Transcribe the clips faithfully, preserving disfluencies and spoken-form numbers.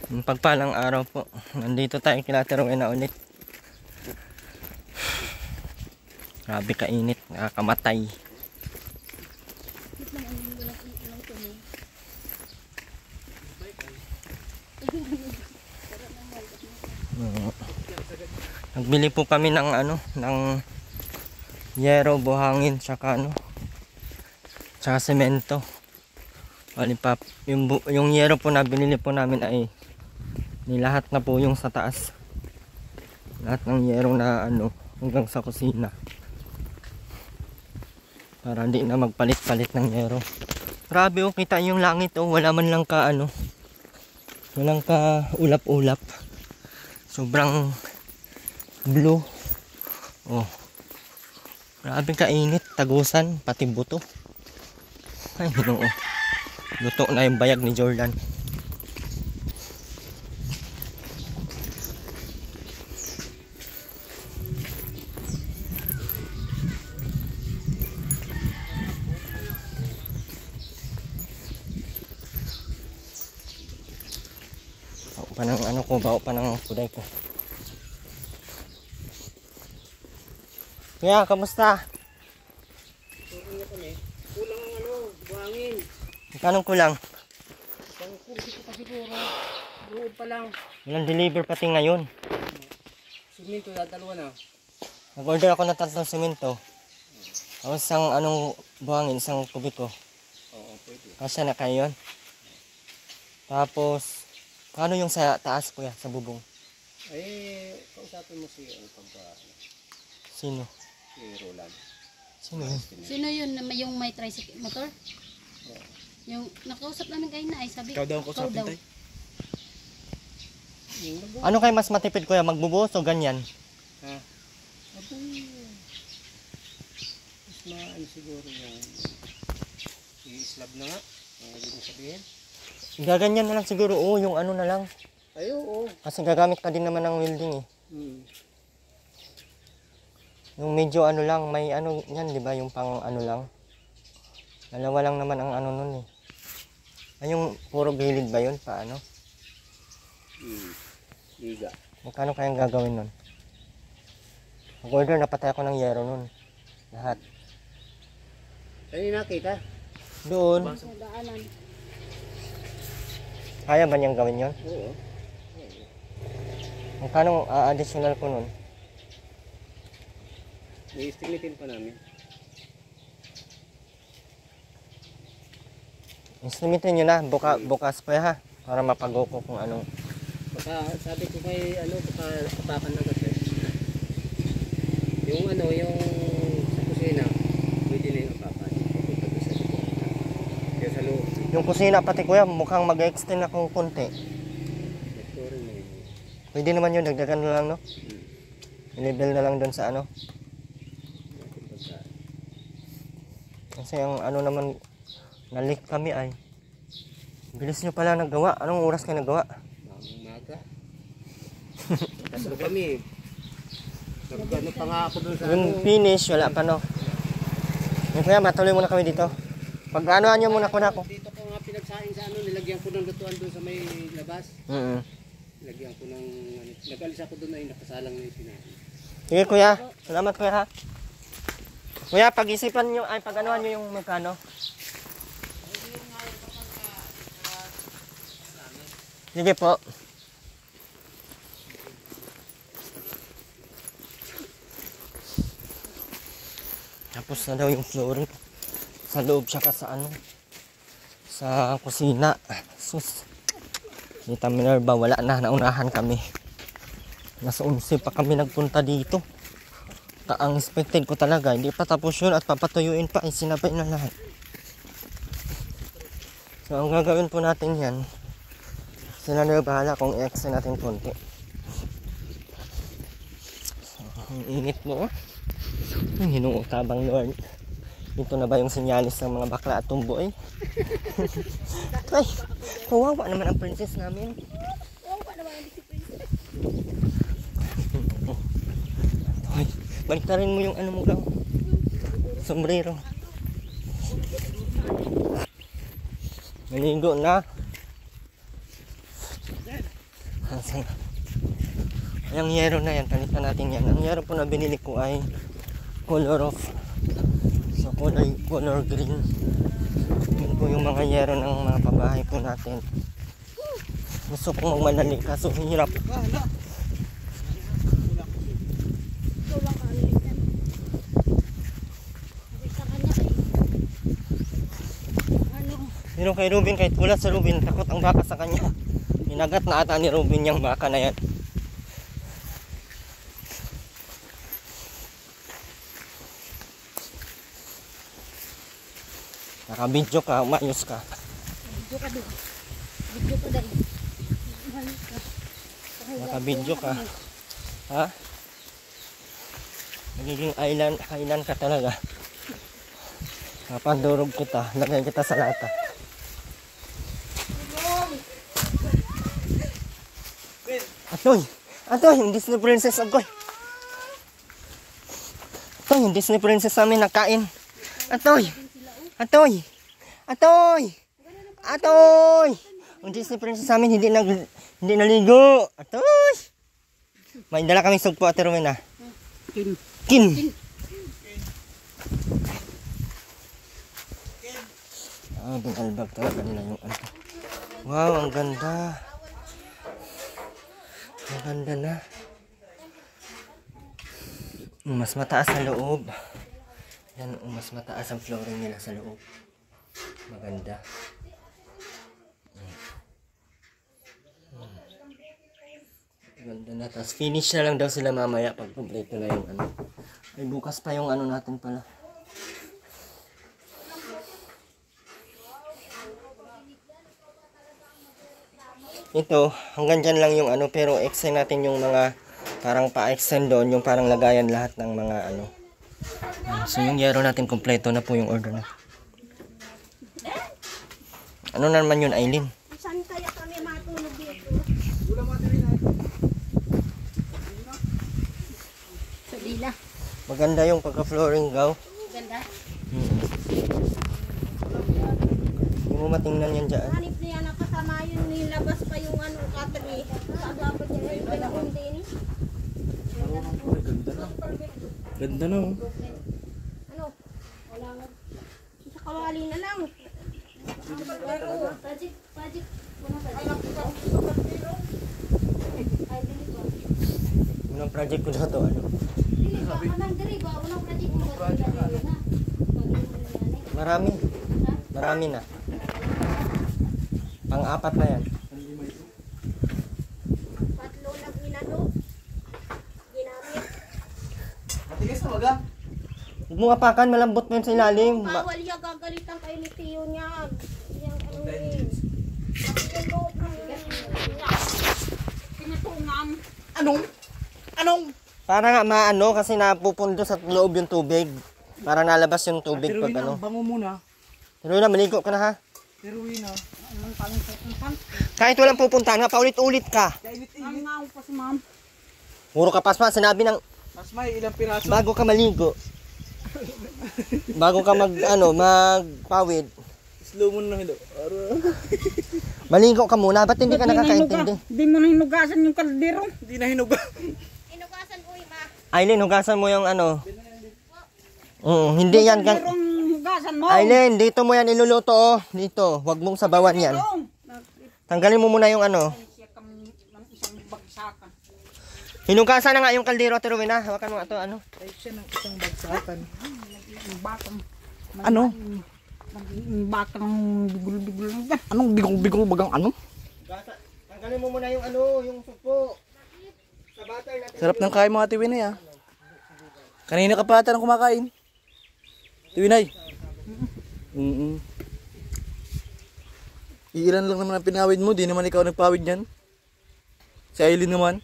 Pagpalang araw po. Nandito tayo kila Teruel na ulit. Grabe kainit, nakakamatay. Uh, Nagbili po kami ng ano, ng yero, buhangin, tsaka ano, tsaka semento. Palipap. Yung, yung yero po na binili po namin ay nilahat na po yung sa taas. Lahat ng yero na ano hanggang sa kusina. Para hindi na magpalit-palit ng yero. Grabe oh, kita yung langit oh, wala man lang ka ano. Walang ka ulap-ulap. Sobrang blue. Oh. Grabe kainit, tagusan, pati buto. Ay, no. Luto na yung bayag ni Jordan. Bao pa ng ano ko, bao pa ng kuday ko. Kaya, kamusta? Kulang ang ano, buhangin. Magkano kulang? Isang kursi pa siguro. Loob pa lang. Walang deliver pati ngayon. Siminto, dalawa na. Nag-order ako ng tatlong semento. Tapos isang anong buhangin, isang kubiko. Oo, pwede. Kasi na kayo yun. Tapos, paano yung sa taas kuya, sa bubong? Eh, kausapin mo si ano pagka, Sino? si Roland. Sino yun? Sino yun na may- yung may tricycle motor? Yung nakausap namin kayo na ay sabi. Ikaw daw ang ikaw kausapin daw. tayo. Yung nag- Ano kayo mas matipid kuya, magbubuhos o ganyan? Ha? Aba, mas maano siguro yung i-slab na nga. Ang ibig mo sabihin. Gaganyan na lang siguro, oo, yung ano na lang. Ay, oo. Kasi gagamit ka din naman ng welding eh. Hmm. Yung medyo ano lang, may ano yan, di ba? Yung pang ano lang. Dalawa lang naman ang ano nun eh. Ay, yung puro gilid ba yun? Paano? Hmm. Liga. Magkano kayang gagawin nun? Mag-order, napatay ako ng yero nun. Lahat. Ay, nakita? Doon. Sa daanan. Kaya ba niyang gawin yun? Oo. Magkano uh, additional ko nun? I-estimatein pa namin. Instrumentin nyo na, buka, bukas pa ha. Para mapag-go ko kung anong... Baka sabi ko kay ano, baka tapakan na kasi. Yung ano, yung sa kusina, pwede na yung tapakan. Papunta doon sa loob. Kaya sa loob, Yung kusina pati kuya, mukhang mag-extend ako konti. ito rin na yun. Pwede naman yun, dagdagan na lang no? Hmm. I-level na lang doon sa ano. Natin pagka. Kasi ang ano naman, nalik kami ay. Bilis nyo pala naggawa. Anong oras kayo naggawa? Ang maga. Tatlo kami. Nag-ano pa nga ako doon sa Yung ano. finish, wala pa no. Yung kuya, matuloy muna kami dito. Pag ano nyo muna ko na ako. Dito ko nga pinagsaing sa ano, nilagyan ko ng lutuan doon sa may labas. Mm. Nilagyan ko ng, ano, nag-alis ako doon ay nakasalang na yung sinabi. Sige kuya, salamat kuya ha. Kuya, pag-isipan nyo, ay pag-anuhan nyo yung magkano. Sige po. Tapos na daw yung flooring sa loob tsaka sa ano, sa kusina. Sus, Tita Minerva, wala na, naunahan kami. Nasa unsi pa kami nagpunta dito. Ta ang expected ko talaga, hindi pa tapos yun at papatuyuin pa, ay sinabay na lahat. So ang gagawin po natin yan, sila na bahala kung i-extend natin konti. So, ang init mo. Ang hinuutabang Lord. Dito na ba yung sinyalis ng mga bakla at tumbo eh? Ay, kawawa naman ang princess namin. Kawawa naman ang si princess. Ay, baliktarin mo yung ano mo lang. Sombrero. Naligo na. Yung yero na yan, palitan natin yan. Ang yero po na binili ko ay color of, so color, color green. Yun po yung mga yero ng mga pabahay po natin. Gusto kong magmadali kaso hirap. Pero kay Ruben, kahit kulat sa Ruben, takot ang baka sa kanya. Hinagat na ata ni Ruben yung baka na yan. Nakabidyo ka, umayos ka. Video ka doon. Video ko dahil. Nakabidyo ka. Ha? Nagiging island, island ka talaga. Napandurog kita, lagay kita sa lata. Atoy! Atoy! Yung Disney Princess agoy! Atoy! Yung Disney Princess namin nakain. Atoy! Atoy! Atoy! Atoy! Yung Disney Princess namin hindi, nag, hindi naligo. Atoy! May dala kaming sugpo, Ate Rowena. Kin. Kin! Ah, binalbag talaga nila yung ano. Wow, ang ganda. Ang ganda na. Mas mataas sa loob. Yan, mas mataas ang flooring nila sa loob. Maganda. Maganda na. Tapos finish na lang daw sila mamaya pag kompleto na yung ano. Ay, bukas pa yung ano natin pala. Ito, hanggang dyan lang yung ano, pero extend natin yung mga parang pa-extend doon, yung parang lagayan lahat ng mga ano. So yung yero natin kompleto na po yung order na. Ano na naman yun, Aileen? Saan kaya kami matulog dito? Sa dila. Maganda yung pagka-flooring, gaw. Ganda. Hmm. Hindi mo matingnan yan dyan. Hanip niya nakasama yun, nilabas pa yung ano, katri. Sagabot niya yung panahon din. Ganda na oh. Ano? Wala nga. Sa kawali na lang. Project, project. Unang project. Ay, dili ba? Unang project ko na to, ano. Dili ba? Unang dili ba? Unang project mo ba? Dili na. Marami. Ha? Marami na. Pang-apat na yan. Patlo na ginano. Ginamit. Matigas na waga. Huwag mo apakan, malambot mo yun sa ilalim. Ma- Bawal niya, gagalitan kayo ni Tiyo niya. Yung ano yun. Yung loob ng pinatungan. Anong? Anong? Para nga maano kasi napupundo sa loob yung tubig. Para nalabas yung tubig Pero pag Wina, ano. bango muna. Pero na, maligo ka na ha. Pero Wina, Anong paling pupuntan? Kahit walang pupuntahan nga, paulit-ulit ka. kainit-init. Ang nga pa si ma'am. Puro ka pasma, sinabi ng Mas may ilang piraso. bago ka maligo. Bago ka mag, ano, magpawid. Slow mo na ito. Maligo ka muna, ba't hindi ka nakakaintindi? Hindi mo na hinugasan yung kaldero. Hindi na hinuga. Hinugasan ko ma. Aileen, hugasan mo yung ano. Oo, hindi yan. Gan- Kalderong hugasan mo. Aileen, dito mo yan iluluto oh. Dito, wag mong sabawan yan. Tanggalin mo muna yung ano. Siya kami ng isang bagsakan. Hinugasan na nga yung kaldero, Ate Rowena. Hawakan mo nga to, ano. Ay siya ng isang bagsakan. Ang bakang. Ano? Ang bakang bigul-bigul. Anong bigong-bigong bagang ano? Tanggalin mo muna yung ano, yung supo. Sa butter natin. Sarap ng kain mga Tiwinay ah. Kanina ka pa ata nang kumakain. Tiwinay. Mm-mm. Iilan lang naman ang pinawid mo, di naman ikaw nagpawid niyan. Si Aileen naman.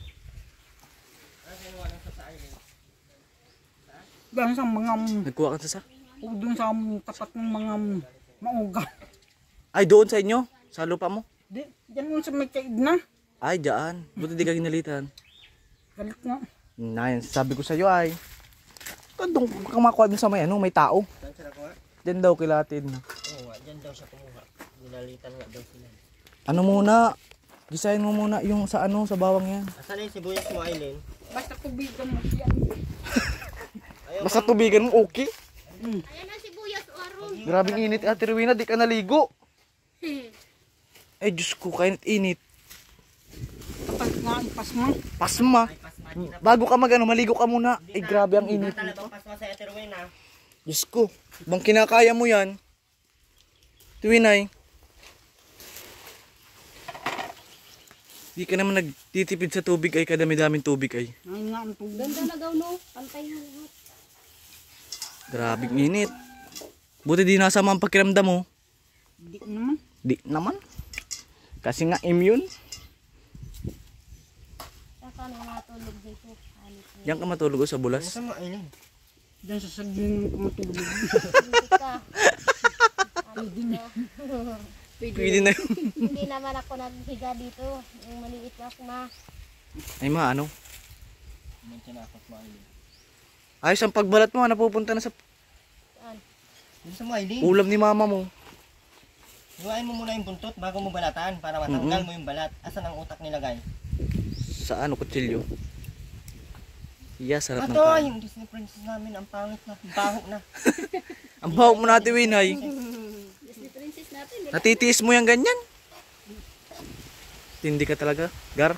Dahil sa mga Nagkuha ka sa sa? o dun sa tapat ng mga mauga. Ay, doon sa inyo? Sa lupa mo? Di, dyan mo sa may kaid na. Ay, dyan. Buti di ka ginalitan. Galit nga. Na yan, sabi ko sa iyo ay. Kandong kamakuha dun sa may ano, may tao. Saan siya nakuha? Diyan daw kilatin. Oo, dyan daw siya kumuha. Ginalitan nga daw sila. Ano muna? Gisahin mo muna yung sa ano, sa bawang yan. Asan na yung sibuyas mo, Aileen? Basta tubigan mo yan. Basta tubigan mo, okay? Ayan ang sibuyas, Aron. Grabing init, Ate Rowena, di ka naligo. Ay, Diyos ko, kainit-init. Kapag nga, ipas mo. Pasma. Bago ka mag ano, maligo ka muna. Ay, grabe ang init. Talagang pasma sa Ate Rowena. Diyos ko, bang kinakaya mo yan? Tuwinay. Di ka naman nagtitipid sa tubig ay kadami-daming tubig ay. Ay nga, ang tubig. Ganda na daw, no? Pantay na lahat. Grabing init. Buti di nasama ang pakiramdam mo. Di naman. Di naman. Kasi nga immune. Saka na matulog dito. Diyan ka matulog o sa bulas. Saan mo, Aileen? Diyan sa saging ko matulog. Hindi ka. Pwede na. Pwede na yun. Hindi naman ako naghiga dito. Yung maliit na ma. Ay ma, ano? Hindi tinakot mo, Aileen. Ayos ang pagbalat mo, napupunta na sa Saan? Dito sa mo, Aileen. ulam ni mama mo. Iwain mo muna yung buntot bago mo balatan para matanggal mo yung balat. Asan ang utak nilagay? Sa ano, kutsilyo. Iya, sarap ng Ato, kain. yung Disney princess namin, ang pangit na, baho na. Ang bahok mo natin, Winay. Disney princess natin. Natitiis mo yung ganyan. Tindi ka talaga, Gar.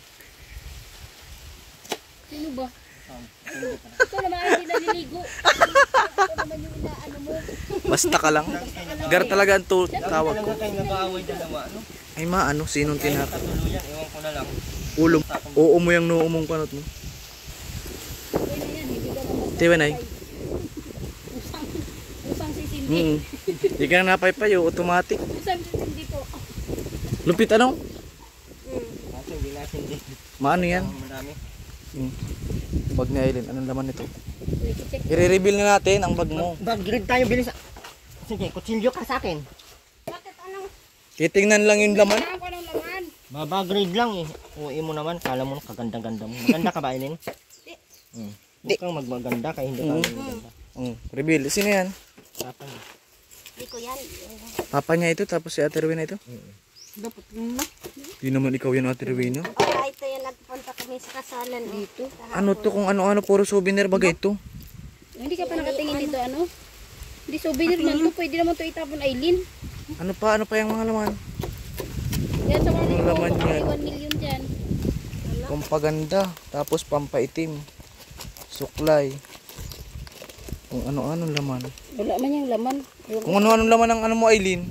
Sino ba? Ito naman ay hindi naliligo. Ito naman yung inaano mo. Basta ka lang. Gar talaga ang tu- tawag ko. Talaga kayo nag-aaway dalawa, ano? Ay ma, ano, sinong tinap? Katuluyan, ewan ko na lang. Ulong. Oo mo yung noo mong panot mo. Okay na yan, hindi ka naman. Tiwanay. Usang, usang sisindi. Mm. Di ka na napaypayo, automatic. Usang sisindi po. Lupit ano? Kaso hindi natin din. Maano yan? Ang madami. Mm. Bag ni Aileen, anong laman nito? Check. I-reveal na natin ang bag mo. Bag-grid tayo, bilis. Sige, kutsilyo ka sa akin. Bakit anong? Titingnan lang yung laman. Saan ko ng laman? Baba-grade lang eh. Uwi mo naman, kala mo kaganda-ganda mo. Maganda ka ba, Aileen? Hmm. Hindi kang magmaganda kaya hindi ka Mm. maganda. Mm. Reveal. Sino yan? Tapos, Hindi ko yan. Papa niya ito, tapos si Ate Rowena ito. Dapat yun na. Di naman ikaw yan, Ate Rowena. Kaya ito yan, nagpunta kami sa kasalan dito. Ano to kung ano-ano, puro souvenir bagay ito. Hindi ka pa nakatingin dito ano? Hindi souvenir man to. Pwede naman to itapon, Aileen. Ano pa, ano pa yung mga laman? Yan sa mga Ang laman baka yan. may one million dyan. Pampaganda, tapos pampaitim. Suklay. Kung ano-ano laman. Wala man yung laman. Yung Kung ano-ano laman ng ano mo, Aileen.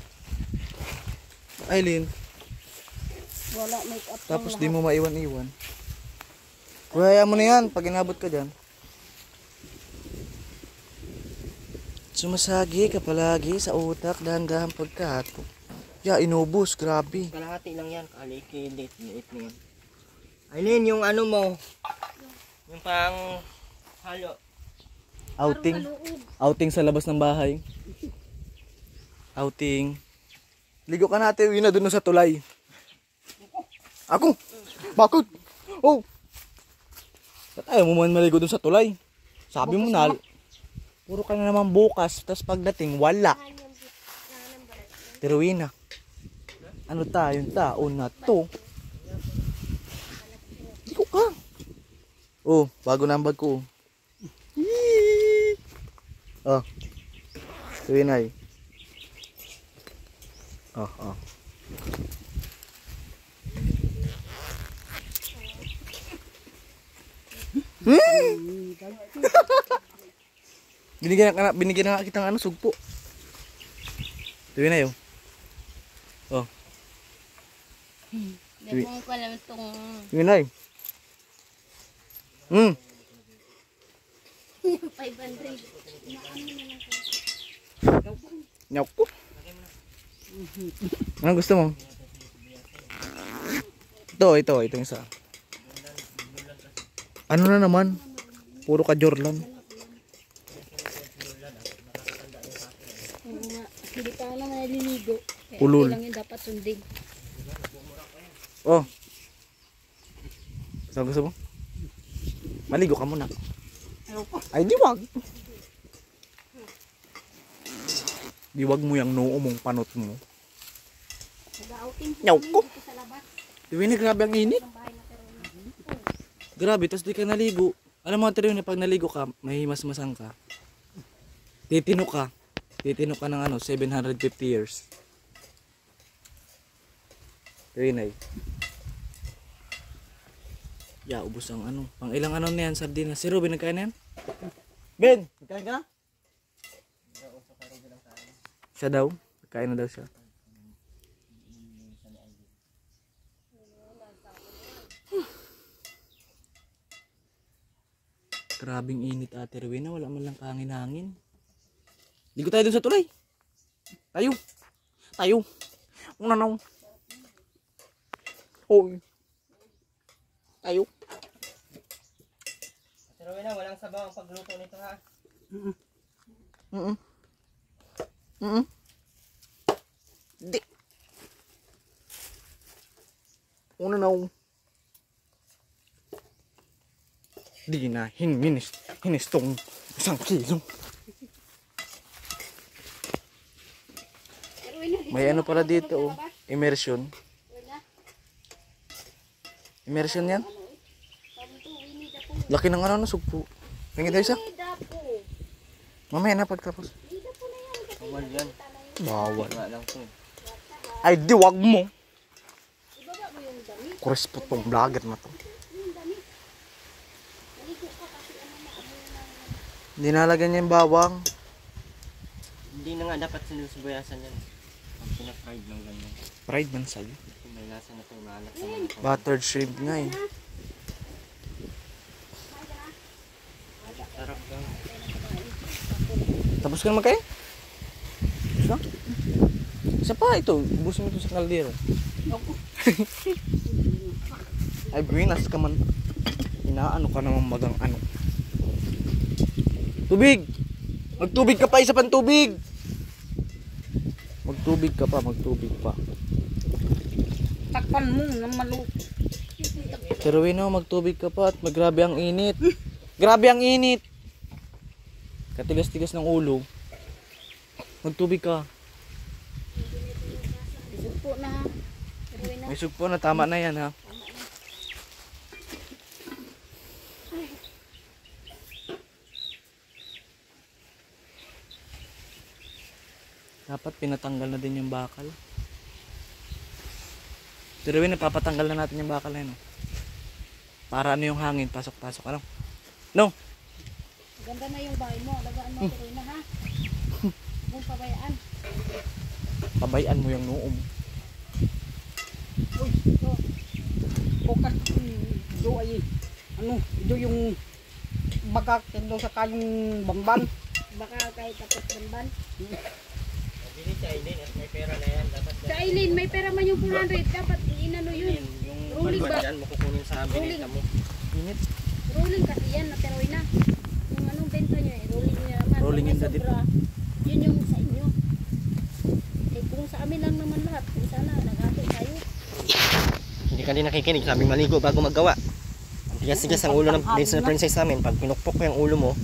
Aileen. wala make up. Tapos di mo maiwan-iwan. Kaya mo na yan, pag inabot ka dyan. Sumasagi ka palagi sa utak, dahan-dahan pagkahato. Ya, inubos, grabe. kalahati lang yan. Kalikidit, liit na yan. Aileen, yung ano mo, yung pang halo. Outing. Outing sa labas ng bahay. Outing. Ligo ka natin, uwi na dun sa tulay. Ako? Bakit? Oh! Ba't ayaw mo man maligo dun sa tulay? Sabi mo na, puro ka na naman bukas, tapos pagdating, wala. Pero uwi na. Ano tayong taon na to? Ligo ka. Oh, bago na ang bag ko. Yee! Oh. Tuwinay. Oh, oh. Hmm? binigyan na binigyan na nga kitang ano sugpo. Tuwinay oh. Oh. Lemong ko alam itong Tuwinay. Hmm. five hundred. Naku. Ano gusto mo? Ito, ito, ito yung isa. Ano na naman? Puro ka Jorlan. Hindi pa naman naliligo. Kaya Ulul. okay lang yun, dapat sundin. Oh. Saan gusto mo? Maligo ka muna. Ay, di wag. Di wag mo yung noo mong panot mo. Nag-outing po Nyaw kami ko. dito sa labas Iwin, grabe ang init. ng bahay na Terwin. Grabe, tas di ka naligo. Alam mo, Ate Rowena, pag naligo ka, may masmasang ka. Titino ka. Titino ka ng ano, seven hundred fifty years. Rowena, eh. Ya, ubos ang ano. Pang ilang ano na yan, sardinas. Si Ruben, nagkain na yan? Ben, nagkain ka na? Siya daw. Nagkain na daw siya. Grabing init, Ate Rowena, wala man lang kahangin-hangin. Ligo tayo dun sa tulay. Tayo. Tayo. Una na. Hoy. Tayo. Pero wala, walang sabaw ang pagluto nito ha. Mm. Mm. Mm. Di. Una na. Di na hininis, hinistong isang kilo. Terwin, May ano pala dito, oh. Immersion. Immersion yan. Laki ng ano, sugpo. Tingin tayo siya. Mamaya na pagtapos. Bawal yan. Bawal. Wala lang to. Ay, di wag mo. Kurispot tong vlogger na to. Hindi nalagyan niya yung bawang. Hindi na nga dapat sinusubayasan yan. Pag pina-fried lang ganyan. Fried man sa'yo. Kung may lasa na ito, maalat na mga ito. Buttered shrimp nga eh. Sarap lang. Tapos ka naman kayo? Isa? Isa pa ito. Ubusin mo ito sa kaldero. Ay, buwinas ka man. Inaano ka naman magang ano. Tubig! Magtubig ka pa, isa pang tubig! Magtubig ka pa, magtubig pa. Takpan mo ng maluto. Pero Wino, magtubig ka pa at magrabe ang init. Grabe ang init! Katigas-tigas ng ulo. Magtubig ka. Isugpo na ha. Terwin na. May sugpo na, tama na yan ha. Dapat pinatanggal na din yung bakal. Pero Wino, napapatanggal na natin yung bakal na yun. Oh. Para ano yung hangin, pasok-pasok. Ano? No! Ganda na yung bahay mo. Alagaan mo Terwin na ha. Huwag pabayaan. Pabayaan mo yung noong. Uy, ito. Bukas do ay ano, do yung bagak do sa kayong bamban. Baka kahit tapos banban. Bili si Aileen at may pera na yan. Dapat Sa Aileen, may pera man yung four hundred. Dapat inano yun. yung Rolling balban ba? dyan, makukunin sa binita mo. Init. Rolling kasi yan na Terwin na. Yung anong benta nyo eh. Rolling nyo naman. Rolling Pag in may the deep. sobra, yun yung sa inyo. Eh kung sa amin lang naman lahat. Kung sana nag-ate tayo. Hindi ka din nakikinig. Sabing maligo bago maggawa. Ang tigas-tigas ang ulo ng Disney princess namin. Pag pinukpok ko yung ulo mo,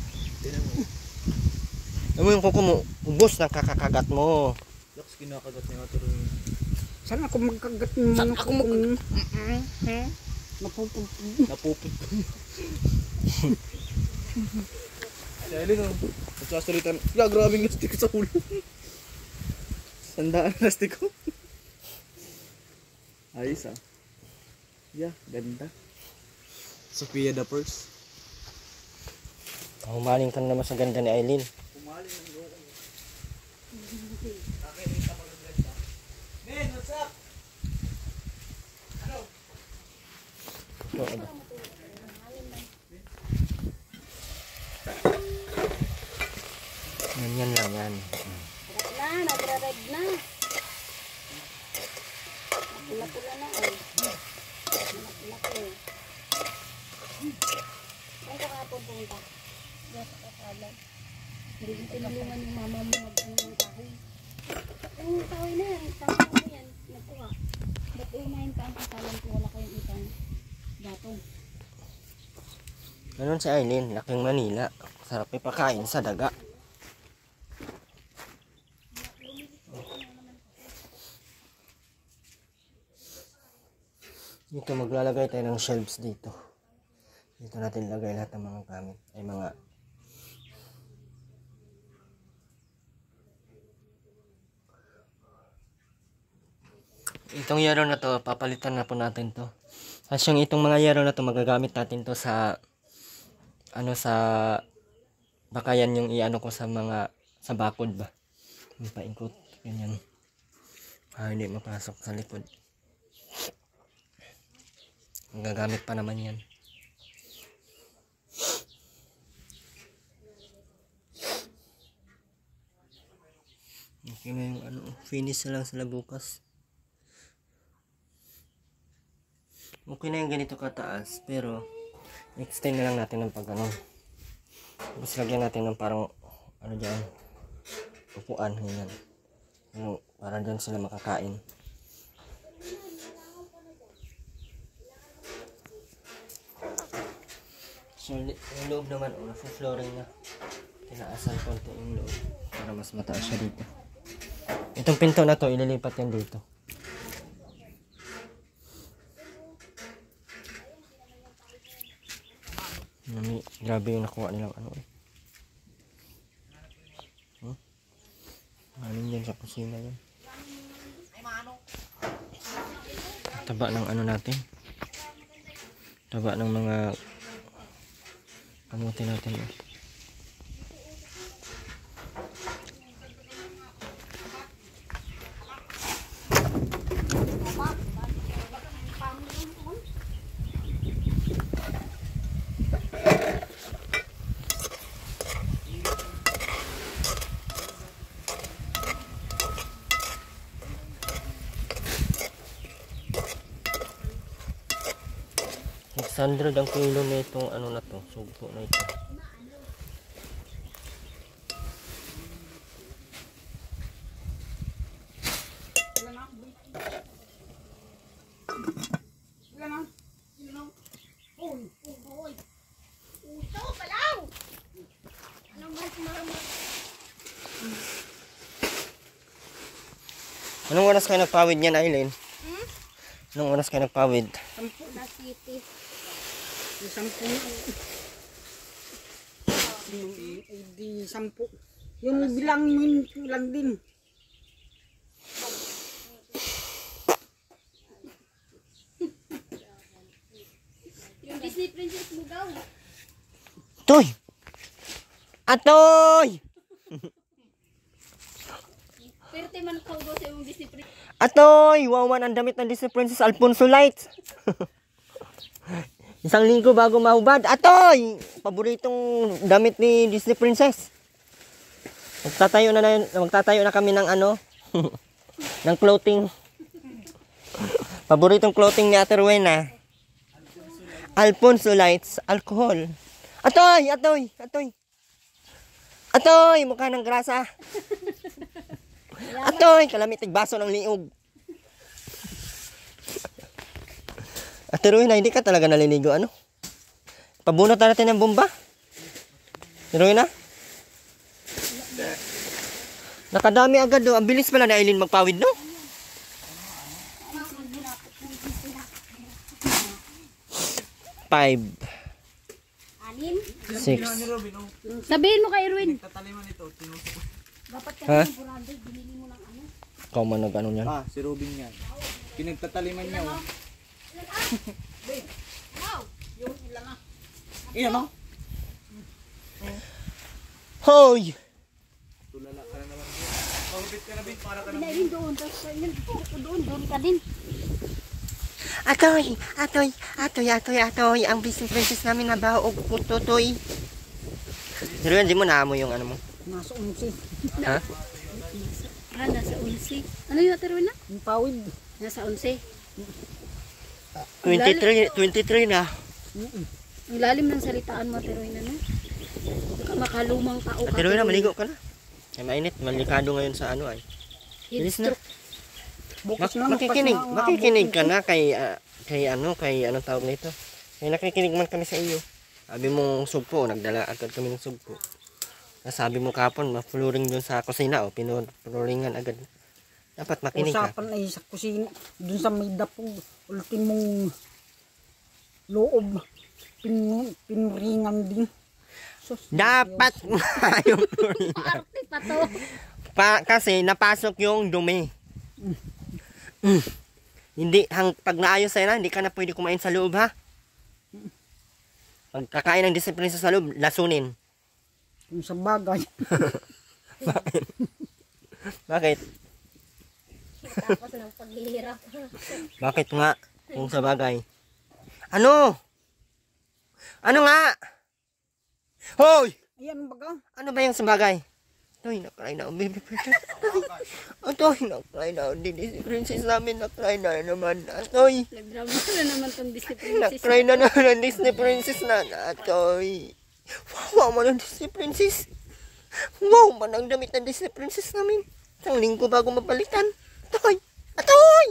alam mo yung kuko mo, ubos ng kakakagat mo. Laks, kinakagat niya nga pero yung... Saan ako magkagat ng Saan mga ako mag... napupun. Napupot. Si Aileen oh. Nagsasalitan. Ya, grabing lastik sa ulo. Sandaan lastik ko. Ayos ah. Yeah, ganda. Sophia the first. Humaling ka naman sa ganda ni Aileen. Pumaling ng loko. Akin yung tapag ng ganda. Men, what's up? Ano? Ito, ano? Yan, yan lang yan. Na, nagra-red na. Pula-pula na eh. Laki-laki eh. Saan ka kapon punta? Diyan sa kasalan. Hindi ko tinulungan yung mama mo mag-ano ng kahoy. Yung kahoy na yan, isang kahoy yan. Nagkuha. Ba't umahin pa ang kasalan kung wala kayong itang gatong? Ganun si Aileen, laking Manila. Sarap ipakain sa daga. Dito maglalagay tayo ng shelves dito. Dito natin lagay lahat ng mga gamit. Ay mga itong yero na to, papalitan na po natin to. Tapos yung itong mga yero na to, magagamit natin to sa ano sa baka yan yung iano ko sa mga sa bakod ba. Yung paikot. Ganyan. Ah, hindi mapasok sa likod. Gagamit pa naman yan. Okay na yung ano, finish na lang sila bukas. Okay na yung ganito kataas, pero extend na lang natin ng pag ano. Tapos lagyan natin ng parang ano dyan, upuan, ganyan. Ano, para dyan sila makakain. So, yung loob naman, oh, flooring na. Tinaasan konti yung loob para mas mataas siya dito. Itong pinto na to, ililipat yan dito. Nami, grabe yung nakuha nilang ano eh. Hmm? Anin dyan sa kusina yan. Taba ng ano natin. Taba ng mga kamuti natin eh. six hundred ang kilo na itong ano na to, sugpo na ito. Anong oras kayo nagpawid niyan, Aileen? Hmm? Anong oras kayo nagpawid? Sampu na city. Yung sampu. Yung di sampu. Yung bilang min lang din. Yung Disney Princess mo daw. Toy! Atoy! Pero man ko daw sa yung Disney Princess. Atoy! Wow man ang damit ng Disney Princess Alfonso Lights. Isang linggo bago mahubad. Atoy! Paboritong damit ni Disney Princess. Magtatayo na, na magtatayo na kami ng ano ng clothing. Paboritong clothing ni Ate Rowena. Alfonso Lights alcohol. Atoy! Atoy! Atoy! Atoy! Mukha ng grasa. Atoy! Kalamitig baso ng liog. Ate Rowena, hindi ka talaga naliligo, ano? Pabunot na natin ng bomba. Ate Rowena? Nakadami agad do. Ang bilis pala na Aileen magpawid, no? Five. Anim. Six. Sabihin mo kay Erwin. Dapat ka Ha? ng burado, binili mo ng ano. Ikaw man nag-ano niyan. Ah, si Robin yan. Pinagtataliman niya, oh. Iyan, no? Hoy! Tulala ka na naman. Pagupit ka na, Bin, para ka na. Dahil doon, tapos yun, doon, doon ka din. Atoy! Atoy! Atoy! Atoy! Atoy! Ang Disney Princess namin na ba? O putotoy. Pero hindi mo naamoy yung ano mo. Nasa unsi. Ha? Ah, nasa unsi. Ano yung Ate Rowena? Yung pawid. Nasa unsi. twenty-three, twenty-three na. Ang lalim ng salitaan mo, Ate Rowena, no? Baka makalumang tao ka. Ate Rowena, maligo ka na. Ay, mainit. Malikado ngayon sa ano ay. Bilis na. Bukas Mak- na. makikinig. bukas na, Makikinig ka na kay, ah, kay ano, kay anong tawag nito. Kaya nakikinig man kami sa iyo. Sabi mo sugpo, nagdala agad kami ng sugpo. Sabi mo kapon, ma-flooring dun sa kusina, o, pinuflooringan agad. Dapat makinig ka. Usapan ay sa kusina, dun sa may dapog, ultimong loob, pin, pinringan din. Sus, Dapat nga yung Arte pa to. pa, kasi napasok yung dumi. Mm. Hindi, hang, pag naayos sa'yo na, hindi ka na pwede kumain sa loob ha. Pag kakain ng disiplina sa loob, lasunin. Kung sa bagay. Bakit? Bakit? Tapos ng paghihirap. Bakit nga? Kung sa bagay. Ano? Ano nga? Hoy! Ayan baga. Ano ba yung sa bagay? Atoy, nakry na. Baby princess. Atoy, nakry na. Hindi si princess namin nakry na naman. Atoy. Nagdrama na naman tong Disney Princess. Nakry na naman ang Disney princess na. Atoy. Wow, man ang Disney princess. Wow, man ang damit ng Disney princess namin. Isang linggo bago mapalitan. Atoy. Atoy.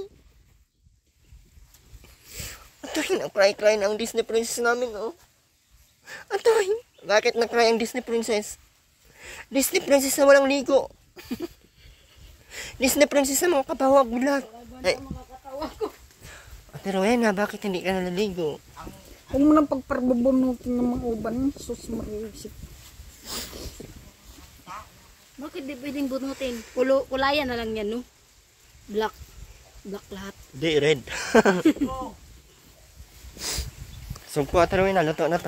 Atoy, nakry-cry na ang Disney princess namin, oh. Atoy. Bakit nakry ang Disney princess? Disney princess na walang ligo. Disney princess na mga kabawag bulat. Ay. Pero Rowena, bakit hindi ka nalaligo? Huwag mo nang pagparbubunutin ng mga uban. Sus, marisip. Bakit di pwedeng bunutin? Kulo, kulayan na lang yan, no? Black. Black lahat. Di, red. Sugpo at Rowena, luto na to.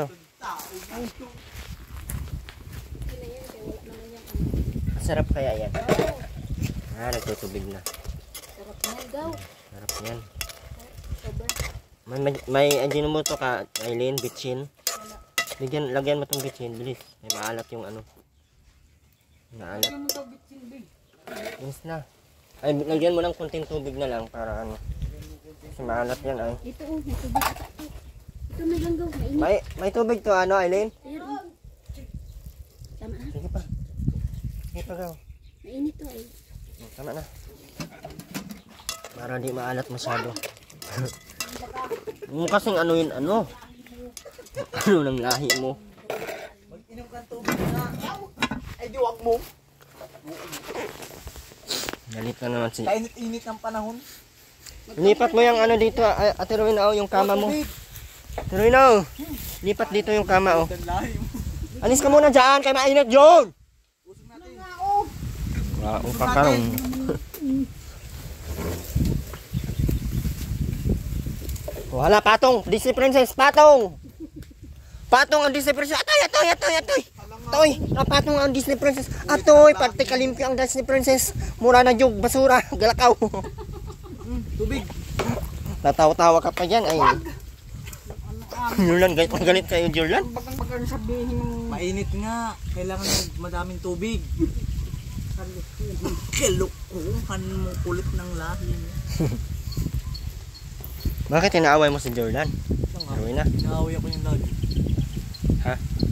Sarap kaya yan. Ah, nagtutubig na. Sarap na daw. Sarap yan. Sobrang. May, may, may Ajinomoto ka, Aileen, bitchin. Lagyan, lagyan mo tong bitchin, bilis. May maalat yung ano. Maalat. Bilis na. Ay, lagyan mo lang konting tubig na lang para ano. Kasi maalat yan ay. Ito, oh, may tubig ata to. Ito may langgaw, mainit. May, may tubig to ano, Aileen? Ayan, oh. Tama na. Sige pa. Sige pa gaw. Mainit to, ay. Tama na. Para di maalat masyado. Mo kasing ano yun, ano? Ano ng lahi mo? Mag-inom ka tubig na. Ay, diwag mo. Galit na naman si... Kainit-init ng panahon. Lipat mo yung ano dito, ah, Ate Rowena, oh, yung kama mo. Ate Rowena, oh. Lipat dito yung kama, oh. Alis ka muna dyan, kay mainit yun! Wow, pakarong. Wala, patong! Disney Princess, patong! Patong ang Disney Princess. Atoy, atoy, atoy, atoy! Atoy, napatong ang Disney Princess. Atoy, pati kalimpyo ang Disney Princess. Mura na jug, basura, galakaw. Tubig. Tatawa-tawa ka pa dyan, ay. Julan, galit, galit kayo, Julan. Bagang bagang sabihin ng Mainit nga. Kailangan ng madaming tubig. Kilukuhan mo kulit ng lahi mo. Bakit inaaway mo si Jordan? Rowena, Inaaway ako yung lagi. ha?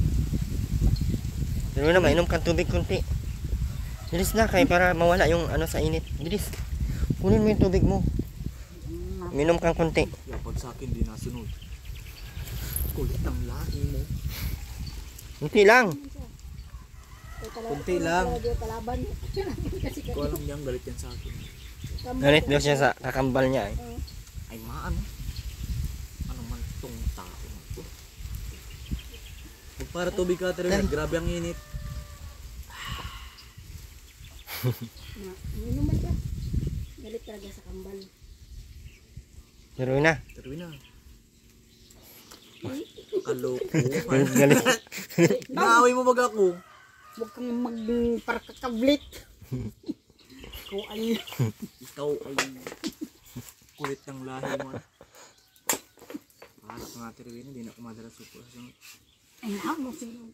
Rowena, mainom kang tubig kunti. Bilis na kay para mawala yung ano sa init. Bilis. Kunin mo yung tubig mo. Minom kang kunti. Kaya pag sa akin di nasunod. Kulit ng lahi mo. Kunti lang. Kunti lang. Hindi kalaban. Ko alam niyang galit yan sa akin. Galit daw siya sa kakambal niya eh. Ay maano. Ano man tong tao to. Huwag para tubig ka talaga. Grabe ang init. Ano ba siya? Galit talaga sa kambal. Rowena, Terwin na. Kaloko. galit, galit. Naaway mo mag ako. huwag kang magparkakablit. Ikaw ay Ikaw ay kulit ng lahi mo. Paharap nga Terwin. Hindi na ako madala sa sunod. ay na mo sino.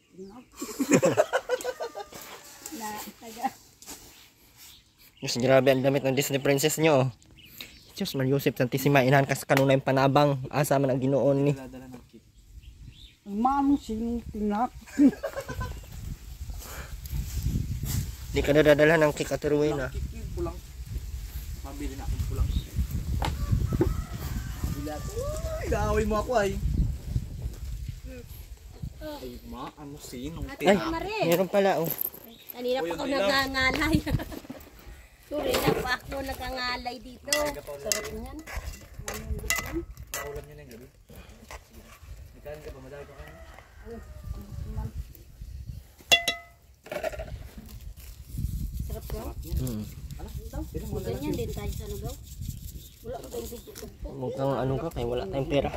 Na, taga. Diyos, grabe ang damit ng Disney Princess nyo. Diyos, Mariusip, Santissima, inahan ka sa kanunay panabang. Asa man ang ginoon ni. Dala ng kit. Ay mano sino tinak. Di ka nadadala ng cake at Rowena. Kit yung pulang. Mabili na akong pulang. Mabili ako. Uy, naaway mo ako ay. Ay ma, ano sinong Ay, tinapos? meron pala oh. Kanina Oh, pa yun ako lang. nagangalay. Sorry na pa ako nakangalay dito. Sarap niyan. Maulam niya na yung gabi. Nagkain ka ba? Madami ka kain? Sarap daw. Hmm. Ganyan din tayo sa lugaw. Wala ko tayong tigil po. Mukhang ano ka, kaya wala tayong pera.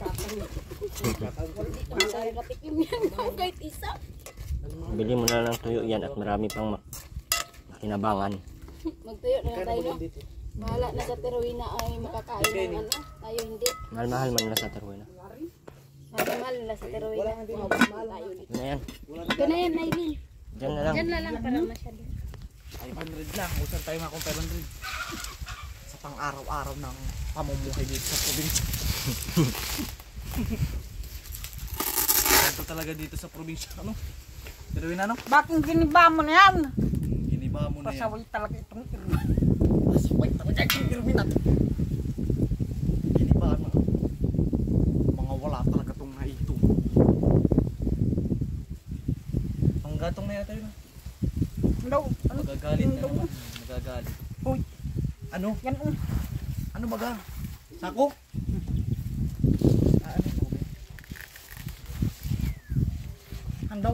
Dito na tayo katikim yan. Kahit isa. Bili mo na lang tuyo yan at marami pang mak- makinabangan. Magtuyo na lang tayo, no? Bahala na sa Teruina ay makakain ng ano. Tayo hindi. Mahal-mahal man na sa Teruina. Mahal na sa Teruina. Mahal tayo dito. Ano na yan? Ito na yan, Aileen. Diyan na lang. Diyan na lang para masyado. five hundred lang. Usan tayo mga kung five hundred. Sa pang-araw-araw ng pamumuhay dito sa probinsya. Ganito talaga dito sa probinsya. Ano? Pero yun ano? Bakit giniba mo na yan? Giniba mo na yan. Pasaway talaga itong irma. Pasaway talaga yung irminat. Giniba mo. Mga wala talaga itong naito. Ang gatong na yata yun. Ano? Ano? Magagalit na naman. Magagalit. Uy, Ano? yan um. Ano baga? Sako? Ah, ano ito ba? Andaw?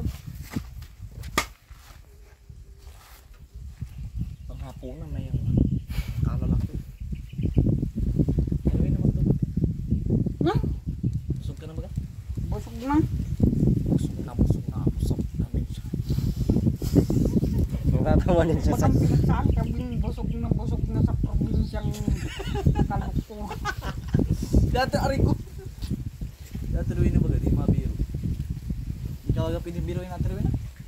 Panghapunan na yung kalalak to. Ano yun naman to? Hmm? Busog ka na baga? Busog na. Busog na, busog na, busog na. Magtatawanin siya sa... Bagang pinagsaan kami, busog na busog na sa probinsyang Kalukto. Dati aray ko. Dati Ruina baga, di mabiro. Ikaw agad pinibiroin natin Ruina?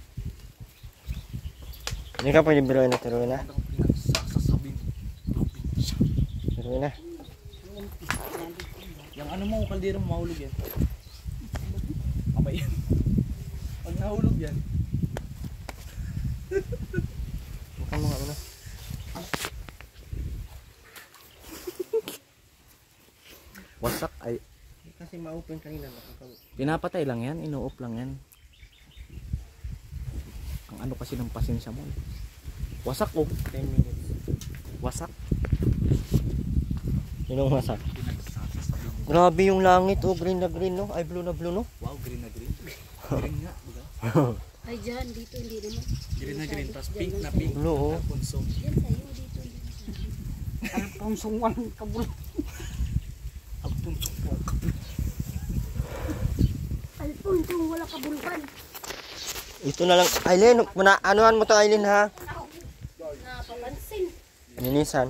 Hindi ka pwede biruin na Teruina. Ang pinagsasasabing probinsya. Teruina. Yung ano mo, kaldero mo, mahulog yan. Abay yan. Pag nahulog yan, Mukhang mga ano. wasak ay. Kasi ma-open kanina. Nakakawin. Pinapatay lang yan, ino-off lang yan. Ang ano kasi ng pasensya mo. Wasak oh. ten minutes. Wasak. Yun ang masak. Pinagsasasabing. Grabe yung langit oh. Green na green no. Ay blue na blue no. Wow, green na green. Green nga, diba? Ay, dyan. Dito hindi naman. Green na green, tapos pink na pink. Blue oh. Alfonso. Yan sa'yo. Dito hindi naman. Alponsong walang kabul. Alfonso po. Alfonso, wala kabulkan. Ito na lang. Aileen, muna, anuhan mo to Aileen ha. Napapansin. Linisan.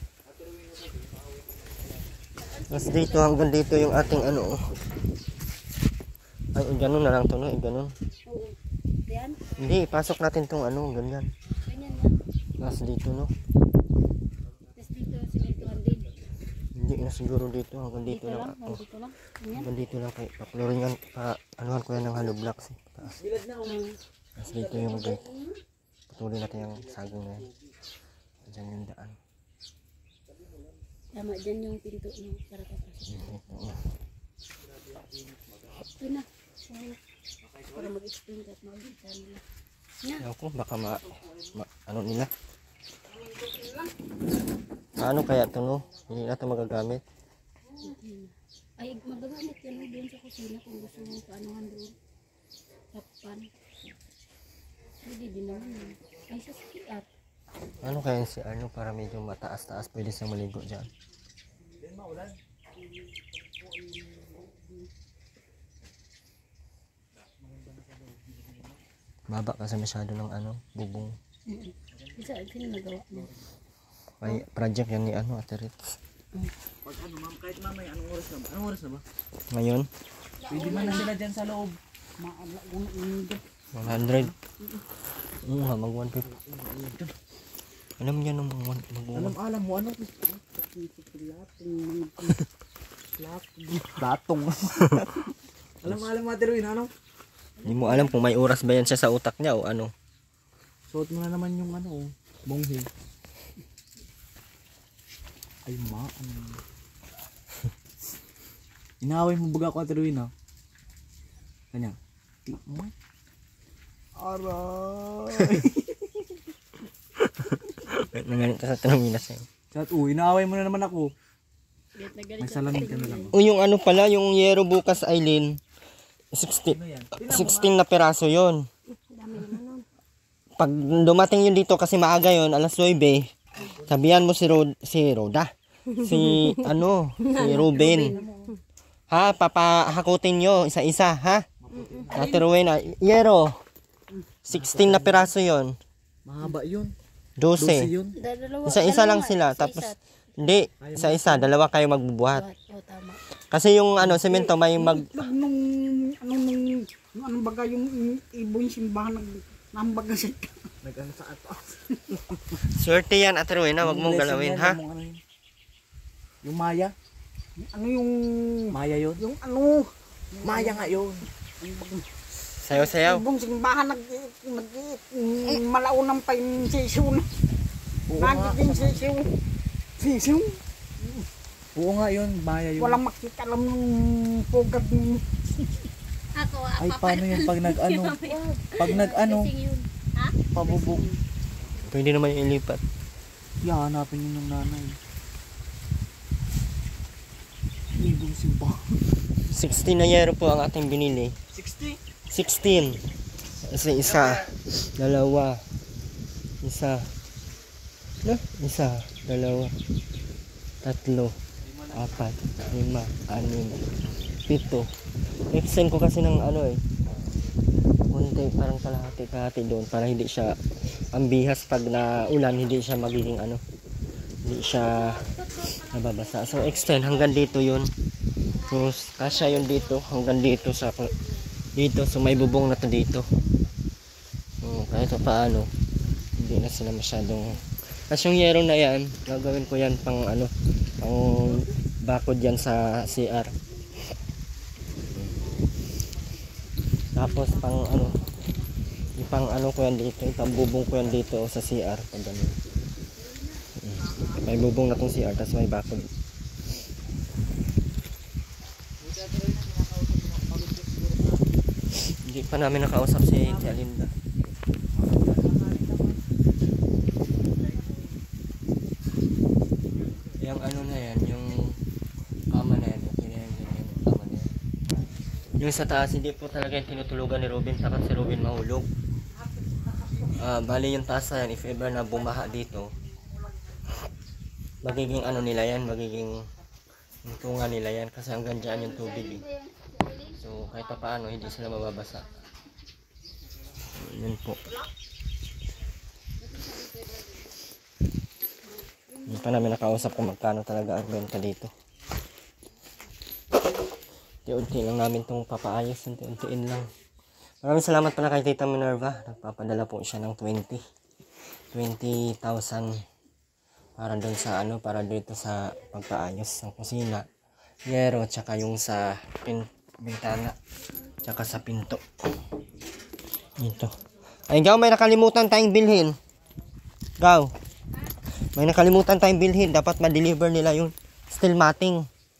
Mas dito hanggang dito yung ating ano. Ay, ganun na lang to no. Eh, ganun. Oo. Yan. Hindi, pasok natin tong ano, ganyan. Ganyan yan. Mas dito no. Tapos dito, simentuhan din. Hindi na siguro dito hanggang dito, Dito lang. lang. Oh, Dito lang. Ganyan. hanggang dito lang kay paploringan pa anuhan ko yan ng hollow blocks eh. Taas. Mm. Mas dito yung gate. Patuloy natin yung saging na yan. Diyan yung daan. Tama, dyan yung pinto mo para papasok. Dito. Ito na. Sorry. Para mag-explain ka at mag-explain nila. Na. Ayaw ko, baka ma, ma ano nila. Paano kaya ito no? Hindi na ito magagamit. Ay, magagamit yan mo doon sa kusina kung gusto mo paanuhan doon. Tapan. Pwede din naman yun. Ay, sa C R. Ano kaya si ano para medyo mataas-taas pwede siyang maligo dyan. Baba kasi masyado ng ano, bubong. Isa, sino nagawa mo? Ay, project yan ni ano, Ate Ritz. Pag ano ma'am, kahit mamaya, anong oras na ba? Anong oras na ba? Ngayon, Pwede man na sila dyan sa loob. Maala kong hindi. one hundred. Oo nga, mag one fifty. Alam niya nung mag Alam, alam mo, ano? Lating Datong. Alam, alam mo, Ate Ruin, ano? Hindi mo alam kung may oras ba yan siya sa utak niya o ano. Suot mo na naman yung ano, bonghe. Ay, ma, ano? Inaway mo baga ko, Ate Ruin, ha? Kanya, ti mo. Aray! Nagalit ka sa Tramina sa'yo. Chat, uy, inaaway mo na naman ako. Galit na galit. Nagsalamin ka na lang. O yung ano pala, yung yero bukas, Aileen. sixteen, sixteen na peraso yon. Dami naman nun. Pag dumating yun dito kasi maaga yon, alas nine, sabihan mo si Rod, si Roda. Si ano, si Ruben. Ha, papahakutin nyo isa-isa, ha? Ate Rowena, yero. sixteen na peraso yon. Mahaba yun. twelve. yun. Dalawa. Isa-isa lang dalawa, sila. isa-isa. Tapos, hindi, isa-isa. Dalawa kayo magbubuhat. Oo, tama. Kasi yung ano, semento may mag... Itlog nung, ano nung, yung anong baga yung ibo yung simbahan ng nambaga sa Nag-ano sa ato. Swerte yan, Ate Rowena. Huwag mong galawin, ha? Yung Maya. ano yung, Maya yun. yung ano, Maya nga yun. Sayaw-sayaw. ibong simbahan nag, nag, malaunang pa yung sisiw na. Oo nga. Nandito yung sisiw. Sisiw? Oo nga yun. Maya yun. Walang makita alam ng pugad ng Ako, Ay, paano yun pag nag-ano? Pag nag-ano? yun. Ha? Pabubog. Pwede naman yung ilipat. Yahanapin yun ng nanay. Ibong simbahan. sixteen na yero po ang ating binili. sixty? sixteen. Kasi isa, dalawa, isa, no? Isa, dalawa, tatlo, apat, lima, anim, pito. Extend ko kasi ng ano eh. Kunti, parang kalahati-kalahati doon para hindi siya ambihas pag na ulan, hindi siya magiging ano. Hindi siya nababasa. So extend hanggang dito yun. So kasya yun dito hanggang dito sa dito. So may bubong na to dito. So kahit paano hindi na sila masyadong. Kasi yung yero na yan, gagawin ko yan pang ano, pang bakod yan sa C R. Tapos pang ano, pang ano ko yan dito, pang bubong ko yan dito sa C R. Pag ganun. May bubong na tong C R, tapos may bakod. Hindi pa namin nakausap si Tia Linda. Yung ano na yan, yung kama na yan, okay na yan, yung kama na yan. Yung sa taas, hindi po talaga yung tinutulugan ni Ruben, takot si Ruben mahulog. Ah, bali yung taas na yan, if ever na bumaha dito, magiging ano nila yan, magiging tunga nila yan kasi hanggang dyan yung tubig eh. So kahit pa paano hindi sila mababasa. So, yun po. Hindi pa namin nakausap kung magkano talaga ang benta dito. Unti-unti lang namin itong papaayos, unti-untiin lang. Maraming salamat pala kay Tita Minerva. Nagpapadala po siya ng twenty thousand para doon sa ano, para dito sa pagpaayos ng kusina, yero, tsaka yung sa pin, bintana, tsaka sa pinto. Dito. Ay, Gaw, may nakalimutan tayong bilhin. Gaw, may nakalimutan tayong bilhin. Dapat ma-deliver nila yung steel matting.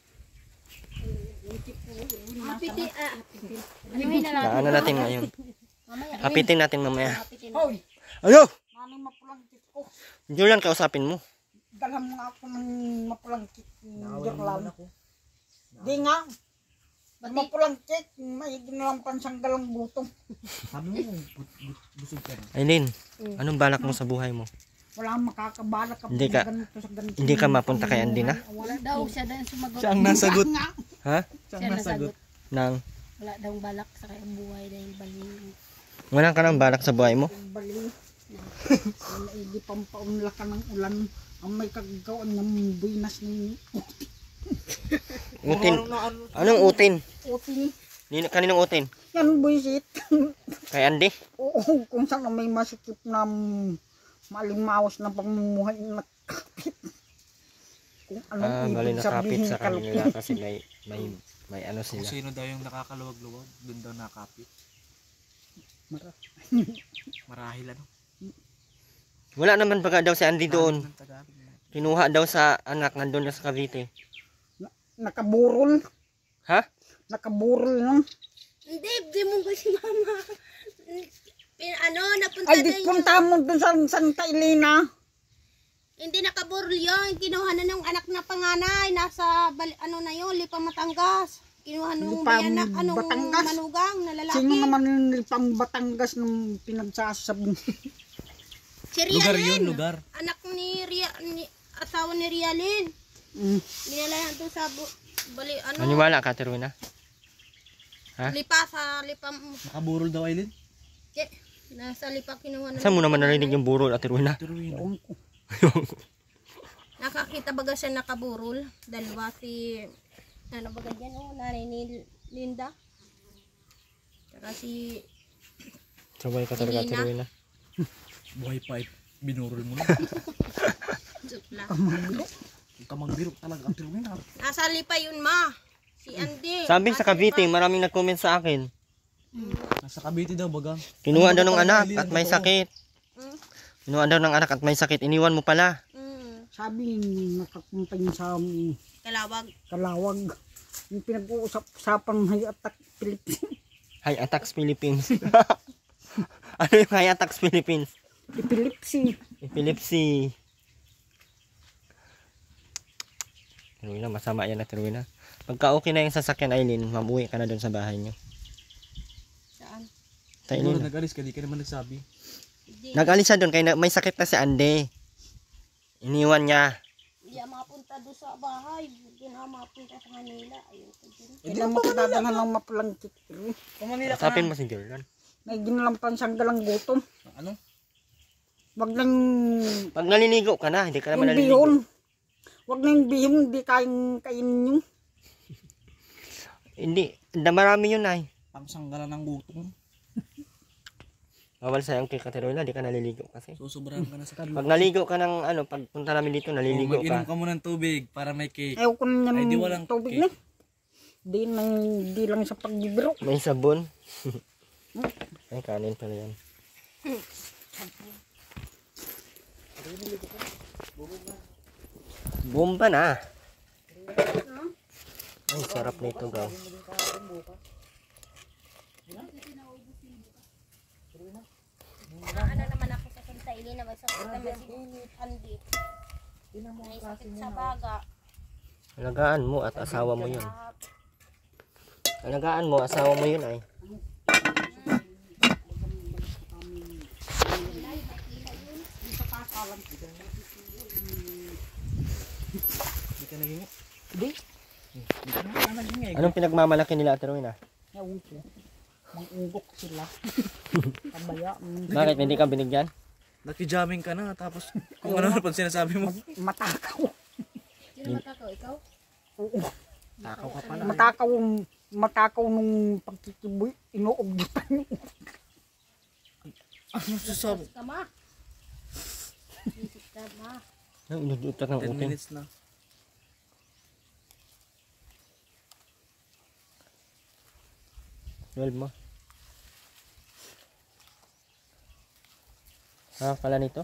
Hapitin, ah, hapitin. Ano yun na lang? Kaano natin ngayon? Hapitin natin mamaya. Hoy, Ayo! nanay mapulang kit ko. Julian, kausapin mo. Dalhan mo nga ako ng mapulang kit. Dirlan. Di nga. Mapulang kit, may ginalang pansanggalang gutom. Sabi mo, busog ka na. Aileen, anong balak mo sa buhay mo? Wala makakabalak ka Hindi ka- ganito sa ganito. Hindi ka mapunta kay Andy na? Wala daw siya daw yung sumagot. Siya ang nasagot. Ha? Siya Siya ang nasagot. Nang, Wala daw balak sa kayang buhay dahil baling. wala ka ng balak sa buhay mo? Baling. Wala, hindi pampaunla ka ng ulan. Ang may kagawaan ng buinas ni Utin. Anong utin? Uting. Nino- Kaninong utin? Yan buisit. Kay Andy? Oo, kung saan na may masikip na malimawas na pamumuhay na kapit. Kung anong Ah, bali ibig nakapit sabihin sa kanila kalupit. kasi may, may, may ano Kung sila. sino daw yung nakakaluwag-luwag, doon daw nakapit. Marahil ano? Wala naman baga daw si Andy doon. Ng Tagalog na. Kinuha daw sa anak nandun na sa Cavite. Nakaburol. Ha? Nakaburol no? Hindi, di mo ba si mama? Pin, ano, napunta Ay, di punta mo dun sa Santa Elena. Hindi nakaburol yun. Kinuha na ng anak na panganay. Nasa, bali, ano na yun, Lipa Matangas. Kinuha nung Lipa bayanak, anong Batangas? manugang na lalaki. Sino naman yung pang Batangas nung pinagsasabi? Si Rialin. Lugar yun, lugar. Anak ni Ria, ni, asawa ni Rialin. Mm. Dinala yan to sa, bu- bali, ano, Maniwala ka, Terwina? Ha? Lipa sa Lipa. Nakaburol daw, Aileen. Eh, nasa Lipa kinuha na. Saan mo naman narinig yung burol at Terwina? Terwina. Ewan ko. Nakakita baga siya nakaburol. Dalawa si, ano baga dyan, oh, nanay ni Linda. Saka si, Sabay ka talaga, Elena. Terwina. Buhay pa, eh. Binurol mo na. Supla. Huwag ka magbiro talaga, Terwina. Nasa Lipa yun, ma. Si Andy. Sabi sa Nasa Cavite, Lipa. maraming nag-comment sa akin. Nasa Cavite daw, baga. Kinuha daw ng Ano ba anak talaga, at may Aileen? sakit. Mm. Kinuha daw ng anak at may sakit. Iniwan mo pala. Mm. Sabi, nakapunta yun sa um, Kalawag. Kalawag. Yung pinag-uusap-usapan ng attack Philippines. High Attacks Philippines. Ano yung High Attacks Philippines? Epilepsy. Epilepsy. Terwina, masama yan na Terwina. Pagka okay na yung sasakyan, Aileen, mamuwi ka na doon sa bahay niyo. Saan? Sa Siguro Aileen. nag-alis ka, di ka naman nagsabi. Hindi. Nag-alis siya doon kaya na- may sakit na si Ande. Iniwan niya. Hindi ako makapunta doon sa bahay. Hindi na ako makapunta sa Manila. Ayun ko din. Hindi na makatadanghan ng maplangkit. Kung Manila ka Sapin na. mo si Jordan. May ginalampan siyang galang gutom. Ano? Wag lang Pag naliligo ka na, hindi ka naman yung naliligo. bihon. Wag na yung bihon, hindi kayang kainin yung. Hindi, na marami yun ay. Pangsanggalan ng gutom. Bawal sa'yo kay Katerina, di ka naliligo kasi. Susobrahan ka na sa kaluluwa. Pag naligo ka ng ano, pag punta namin dito, naliligo Mag-inom ka. ka muna ng tubig para may cake. Ayaw ko na Ay, di yung walang tubig cake. na. Di, lang, di lang sa pagbibiro. May sabon. Ay, kanin pala yan. Bomba na. Ay, sarap nito bro. Ano naman ako sa Santa Elena. May sakit naman si Andy. May sakit sa baga. Alagaan mo at asawa mo yun. Alagaan mo, asawa mo yun ay. Di ka naging... Di, Di ka na naging... Anong pinagmamalaki nila Ate Rowena? ewan ko. Mangugok sila. Kabaya. mm, Bakit hindi ka binigyan? Nakijamming ka na tapos kung ano na pa sinasabi mo. Matakaw. Sino matakaw? Ikaw? Oo. Takaw ka pala. Matakaw, matakaw nung pagkikiboy. Inuog di pa niyo. Ano sasabi? Ka ma. Isip ka ma. Ay, inudutot ng ten utin. minutes na. twelve mo. Harap pala nito.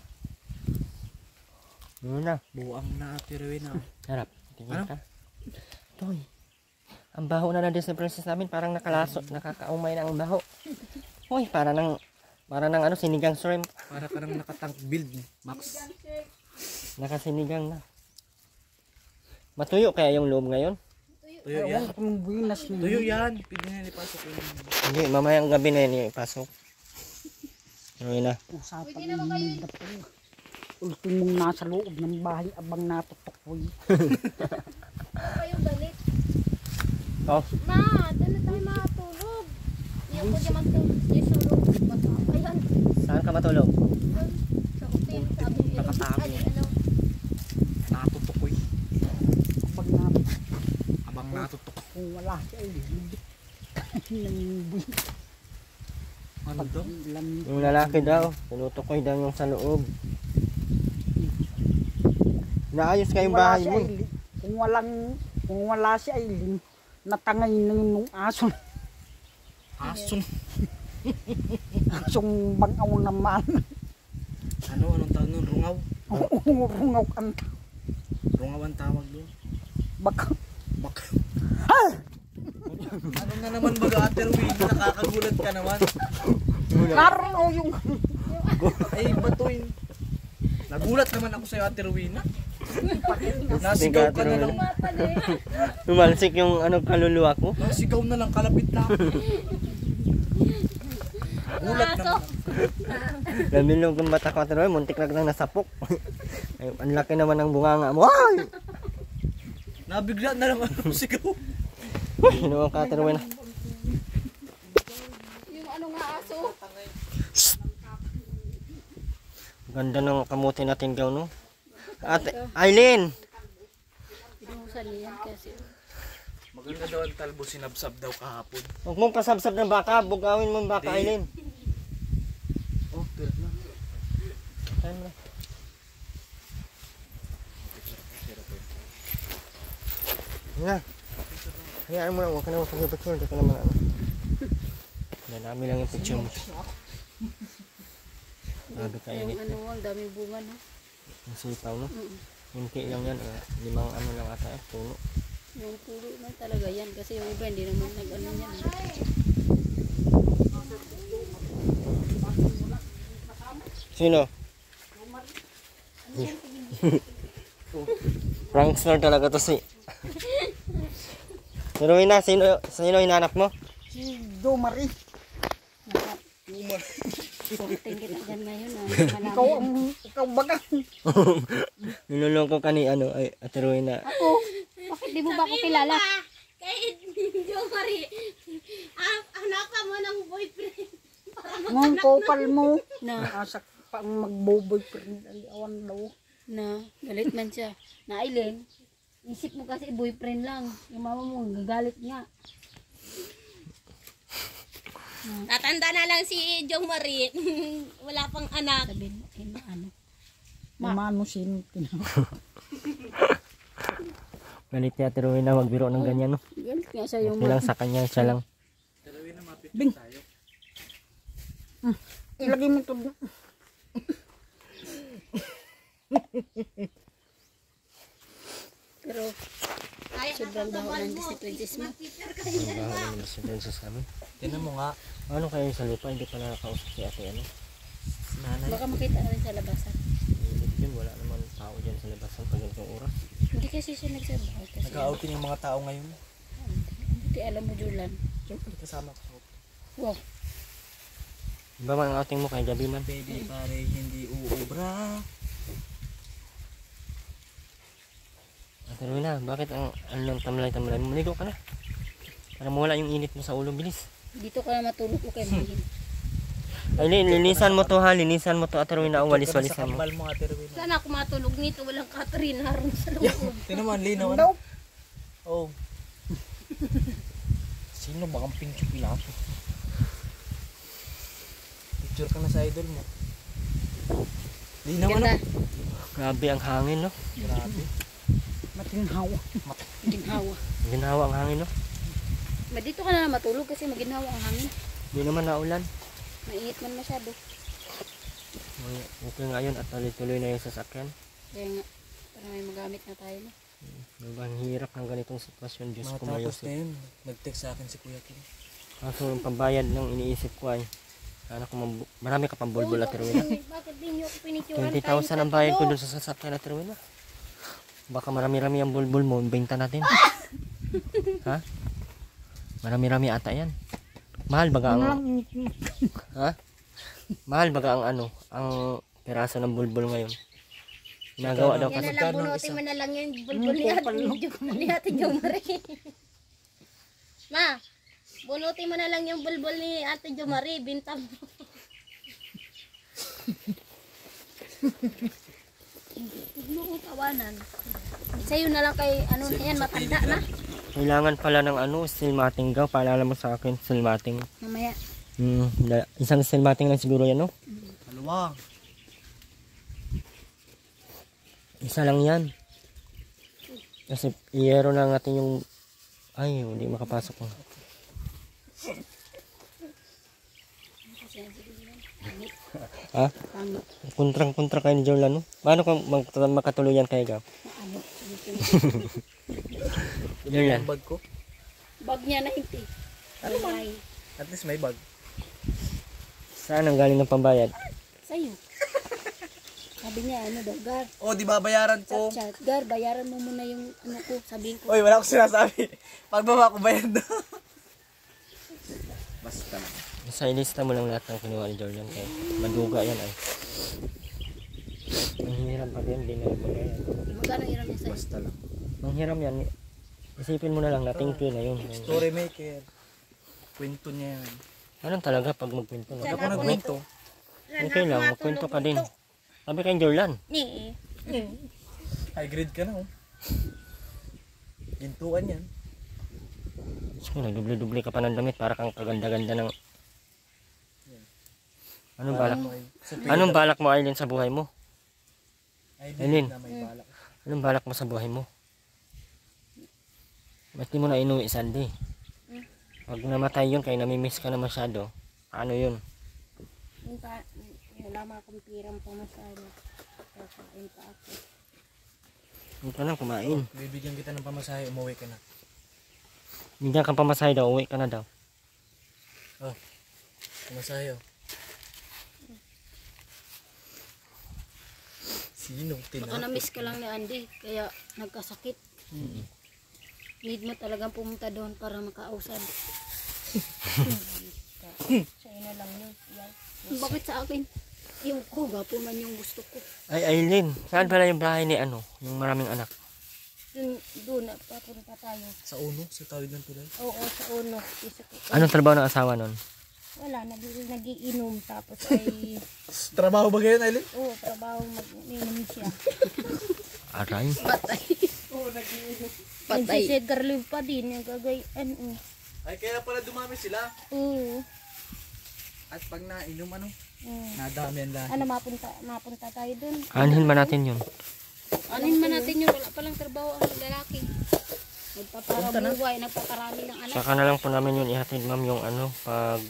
Ano na? Buang na Ate Rowena. Harap. Tingin Ano? ka. Toy. Ang baho na ng Disney Princess namin. Parang nakalaso. Nakakaumay na ang baho. Hoy, para ng para ng ano, sinigang shrimp. Para ka nang nakatank build, Max. Nakasinigang na. Matuyo kaya yung loob ngayon? Tuyo yan. Ewan ko nung buwinas niyo. Tuyo yan. Pwede na nilipasok yun. Hindi, mamayang gabi na yun ipasok. Rowena. Usapan ng dapo. Ultimong nasa loob ng bahay abang natutukoy. Ano pa yung galit? Oh, Ma, doon na tayo matulog. Yung ko dyan magtulog. Yung sa loob. Ayan. saan ka matulog? Doon. Sa hotel. Sabi niya. Nakatago. Ay, ano. Natutukoy. Abang natin. Abang natutukoy. Kung wala siya ay libit. Ng buwi. Ano daw? Lamig. Yung lalaki daw, tinutukoy daw yung sa loob. Naayos kayong Kung wala bahay si mo. Aileen, kung walang kung wala si Aileen, natangay na yun nung aso. Asun. Asong bangaw naman. Ano? Anong tawag nun? Rungaw? Rungaw kanta. Rungaw ang tawag doon. Baka. Bak. Ano na naman baga Ate Rowena? Nakakagulat ka naman. Karoon o yung Ay, batuin. Nagulat naman ako sa'yo, Ate Rowena. Nasigaw ka na lang. Tumalsik yung ano kaluluwa ko. Nasigaw na lang, kalapit na ako. Nagulat naman. Lamilog yung mata ko, Ate Rowena, muntik na lang nasapok. Ay, ang laki naman ng bunganga mo. Ay! Nabigla na lang ako sigaw. Sinuwang ka, Ate Rowena. Yung ano nga aso. Ganda ng kamuti natin gaw, no? Ate, Aileen! Pinuhusan niya yan kasi. Maganda daw ang talbo, sinabsab daw kahapon. Huwag mong pasabsab ng baka, bugawin mo ng baka, Di. Aileen. Oh, twelve na. Saan mo? Nga. Hayaan mo lang, huwag ka na magpag-picture, hindi ka naman ano. Nanami lang yung picture mo. Grabe ka Yung init. ano, ang daming bunga, no? Ang sipaw, no? Mm. Hinti lang yan, ah, limang ano lang ata, eh, puno. Yung pulo na talaga yan. Kasi yung iba, hindi naman nag-ano yan. Sino? Prankster talaga to si. Pero Rowena, sino, sino hinanap mo? Si Jo Marie. Punting kita dyan ngayon, ah. Ikaw ang, ikaw baga. Niloloko ka ni ano, ay, Ate Rowena. Ako, bakit di mo ba ako kilala? Kahit Jo Marie, ah, hanapan mo ng boyfriend. Ngung kopal mo. Na, Asak pang magbo-boyfriend. Ay, awan daw. na, galit man siya. Na, Aileen, isip mo kasi boyfriend lang. Yung mama mo, gagalit nga. Tatanda na lang si Jo Marie. Wala pang anak. Sabihin mo, eh, na, ano. Mamano sin tinawag. Galit ni Ate Rowena magbiro ng ganyan, no? Galit nga siya yung Okay lang sa kanya, siya lang. Bing. Hmm. Ilagay mo ito. Pero, sobrang baho ng disiplinsis mo. Ang baho naman si Denso sa amin. Tinan mo nga. Ano kayo sa lupa? Hindi pa nakakausap si Ate, ano? Nanay. Baka makita na rin sa labasan. Hindi yun, wala naman tao dyan sa labasan pag ganitong oras. Hindi kasi siya nagsabaw. Kasi, Nag-outing yung mga tao ngayon. hindi alam mo, Julan. Siyempre, kasama ko. Wow. Iba man ang outing mo kay gabi man. Baby, pare, hindi uubra. Ate Rowena, bakit ang ano lang tamlay-tamlay mo? Maligo ka na. Para mawala yung init mo sa ulo, bilis. Dito ka na matulog ko kay Mahin. Ay, linisan mo to ha, linisan mo to Ate Rowena, o Sa walis-walisan mo. kambal mo, Ate Rowena. Sana ako matulog nito. Walang Catherine Haron sa loob. Tinan mo, ang linaw. Daw. Oh. Sino ba ang Pincho Pilato? Picture ka na sa idol mo. Linaw ano? Ganda. Grabe ang hangin, no? Grabe. Matinhaw. Maginhawa. Ginawa ang hangin, no? Ma, dito ka na lang matulog kasi maginhawa ang hangin. Hindi naman naulan. Mainit man masyado. May- Okay nga yun at tuloy-tuloy na yung sasakyan. Kaya nga, para may magamit na tayo na. Diba, ang hirap ng ganitong sitwasyon, Diyos ko Matapos mayos. na yun. Nag-text sa akin si Kuya Kim. Kaso yung pambayad ng iniisip ko ay, sana kung mambu- marami ka pang bulbul Ate Rowena. Bakit di niyo ako pinicturan? twenty thousand ang bayad ko dun sa sasakyan Ate Rowena. Baka marami-rami ang bulbul mo, benta natin. Ha? Marami-rami ata yan. Mahal baga ang... Ha? Mahal baga ang ano, ang piraso ng bulbul ngayon. Nagawa daw Yan kasi. na lang, bunutin mo na lang yung bulbul ni Ate Jo- ni Ate Jo Marie. Ma, bunutin mo na lang yung bulbul ni Ate Jo Marie. Binta mo. Huwag mo kong tawanan. Sa'yo na lang kay, ano na yan, matanda na. Kailangan pala ng ano, steel matting daw. Paalala mo sa akin, steel matting. Mamaya. Hmm, da- isang steel matting lang siguro yan, no? Dalawa. Isa lang yan. Kasi iyero na natin yung... Ay, hindi makapasok ko. Ha? Pangit. Kontrang-kontra kayo ni Jorlan, no? Paano kung mag- makatuluyan kayo, Gaw? Ano? Yun yan. Ang bag ko. Bag niya na hindi. Ano man? At least may bag. Saan ang galing ng pambayad? Sa'yo. Sabi niya, ano daw, Gar, Oh, di babayaran chat ko. chat, Gar, bayaran mo muna yung ano ko, sabihin ko. Oy, wala akong sinasabi. Pagbaba ko bayad na. Basta lang. Sa ilista mo lang lahat ng kinuha ni Jordan kay maduga yan ay. Manghiram pa din, di na ibigay yan. Magkano hiram niya sa'yo? Basta lang. Manghiram yan. Isipin mo na lang na thank you na yun. Story maker. Kwento niya yan. Anong talaga pag magkwento no? Wala ko nagkwento. Okay lang, magkwento ka din. Sabi kay Jordan. Nee. High grade ka na oh. Gintuan yan. So, nagdubli-dubli ka pa ng damit para kang kaganda-ganda ng... Anong balak mo? Anong balak mo, Aileen, sa buhay mo? Aileen, Na may balak. anong balak mo sa buhay mo? Ba't di mo na inuwi Sunday? Pag namatay yun, kaya namimiss ka na masyado. Ano yun? Yung pa, wala mga akong pirang pamasahe. Kakain pa ako. Hindi ka na kumain. Bibigyan kita ng pamasahe, umuwi ka na. Bigyan kang pamasahe daw, uwi ka na daw. Oh, pamasahe oh. Sinong Baka tinapos? na-miss ka lang ni Andy, kaya nagkasakit. Need mo talagang pumunta doon para makausad. Sa'yo na lang yun. Yan. Bakit sa akin? Yung ko, gapo man yung gusto ko. Ay, Aileen, saan pala yung bahay ni ano? Yung maraming anak. Doon, doon, papunta tayo. Sa uno, sa tawid ng tulay. Oo, sa uno. Isa ko. Anong trabaho ng asawa nun? Wala, nag nagiinom tapos ay, Trabaho ba ganyan, Aileen? oo, trabaho mag-inom siya. Aray. Patay. Oo, nagiinom. Patay. Nagsisigarliw pa din, yung gagayan. oo. Ay, kaya pala dumami sila. Oo. At pag nainom, ano? oo. Nadami ang lahat. Ano, mapunta, mapunta tayo dun. Anhin ba natin yun? Anin man natin yun, wala palang trabaho ang lalaki. Nagpaparabuhay, nagpaparami ng anak. Saka na lang po namin yun ihatid, ma'am, yung ano, pag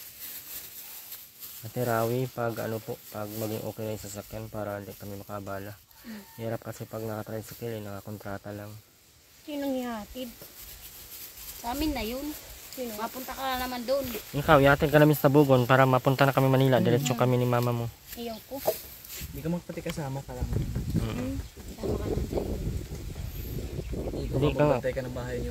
matirawi, pag ano po, pag maging okay na yung sasakyan para hindi kami makabala. Hirap kasi pag nakatricycle, eh, nakakontrata lang. Sinong ihatid? Sa amin na yun. Sino? Mapunta ka na naman doon. Ikaw, ihatid ka namin sa Bugon para mapunta na kami Manila. Diretso kami ni mama mo. Iyaw ko. Hindi ka magpati kasama ka lang. Mm. Sama ka naman tayo. Hindi Hindi ka ka- magbantay ka ng bahay niyo.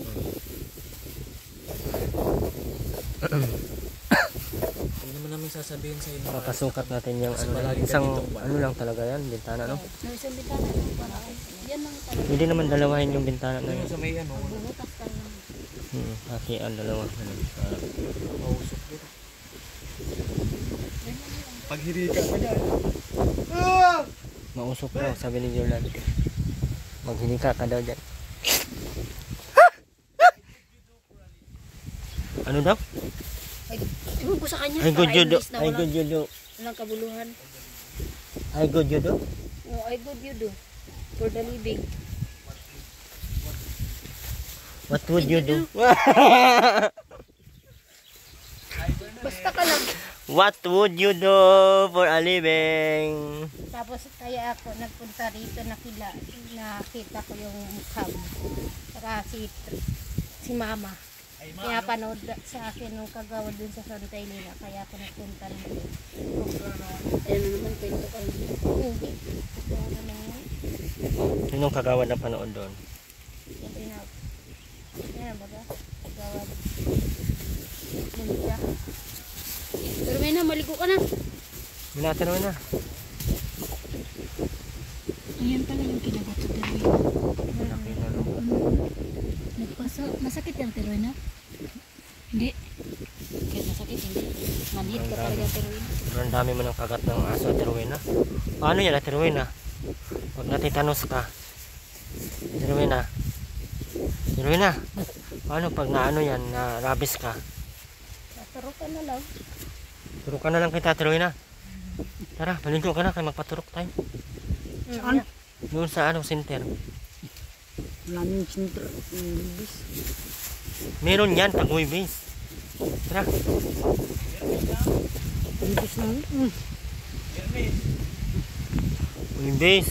Hindi naman namin sasabihin sa inyo. Papasukat natin yung Kasi ano, palagi ka isang ditong ba? ano lang talaga yan, bintana, no? No, isang bitana lang para ako. Yan lang talaga. Hindi naman dalawahin yung bintana na Ano yun. sa may ano? Bubutas ka lang. Hmm, hati ang dalawa. Ano, para Mausok dito. Paghirika ka dyan. Ah! mausok daw, sabi ni Jordan. Maghinika ka daw dyan. Ano daw? Ay, iwan ko sa kanya. Ay, good para you do. imbis na Ay, walang- good you do. Walang kabuluhan. Ay, good you do. No, I good you do. For the living. What would you do? Basta ka lang. What would you do for a living? Tapos kaya ako nagpunta rito, nakila, nakita ko yung cab. Saka si, si mama. Kaya panood sa akin nung kagawa dun sa Santa Elena. Kaya ako nagpunta rito. Ayun na naman, kwento ka lang. Hindi. Kaya naman yun. Sinong kagawad na panood doon? Yung tinawag. Yan baga. Kagawad. Yun siya. Pero may na, maligo ka na. Minatan naman na. Ayan pala yung kinagat sa Teroy. Nakita no? Nagpasa, masakit yung Teroy na? Hindi. Kahit masakit, hindi. Manhit ka talaga ang Teroy na. Pero ang dami mo ng kagat ng aso at Rowena. Paano yan at Rowena? Huwag natin tanos ka. Rowena. Rowena. Paano pag naano yan, na rabies ka? Naturo ka na lang. Turok ka na lang kita, Rowena. Tara, maligo ka na kaya magpaturok tayo. Saan? Doon sa ano, center. Maraming sinter. Ibis. Meron yan, pag base. Tara. Ibis na. Mm. Uy, base.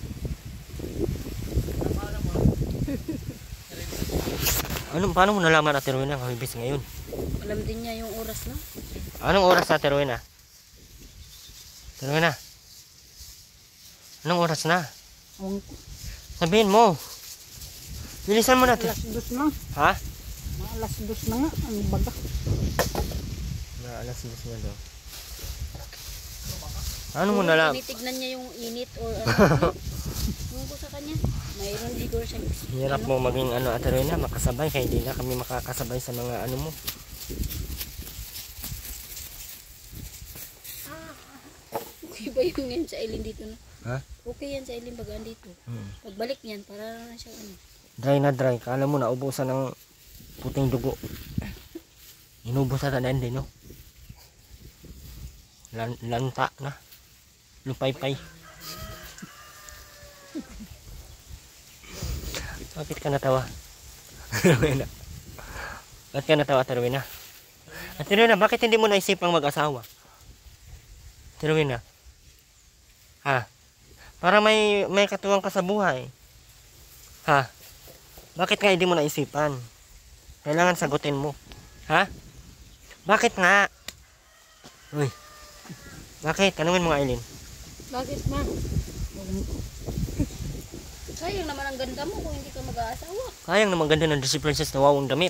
Ano, paano mo nalaman at Rowena ang base ngayon? Alam din niya yung oras na. Anong oras na, Rowena? Rowena? Anong oras na? Ang Sabihin mo. Bilisan mo natin. alas dos na. Ha? Mga alas dos na nga. Ang baga. Na alas dos na daw. Ano mo na lang? Tinitignan niya yung init or ano. Ano ko sa kanya? Mayroon siguro siya. Hirap mo maging ano, Ate Rowena, makasabay. Kaya hindi na kami makakasabay sa mga ano mo. Okay ba yung yan sa Eileen dito na? Ha? Okay yan sa Eileen bagaan dito. Hmm. Pagbalik niyan, para na siya ano. Dry na dry. Kala mo na ubusan ng puting dugo. Inubusan na din, no? Lan lanta na. Lupay-pay. Bakit ka natawa? Rowena. Bakit ka natawa, Ate Rowena? Ate Rowena, bakit hindi mo naisipang mag-asawa? Ate Rowena? Ha? Para may may katuwang ka sa buhay. Ha? Bakit nga hindi mo naisipan? Kailangan sagutin mo. Ha? Bakit nga? Uy. Bakit? Tanungin mo nga, Eileen. Bakit ma? Sayang naman ang ganda mo kung hindi ka mag-aasawa. Sayang naman ganda ng Disney Princess na wawang damit.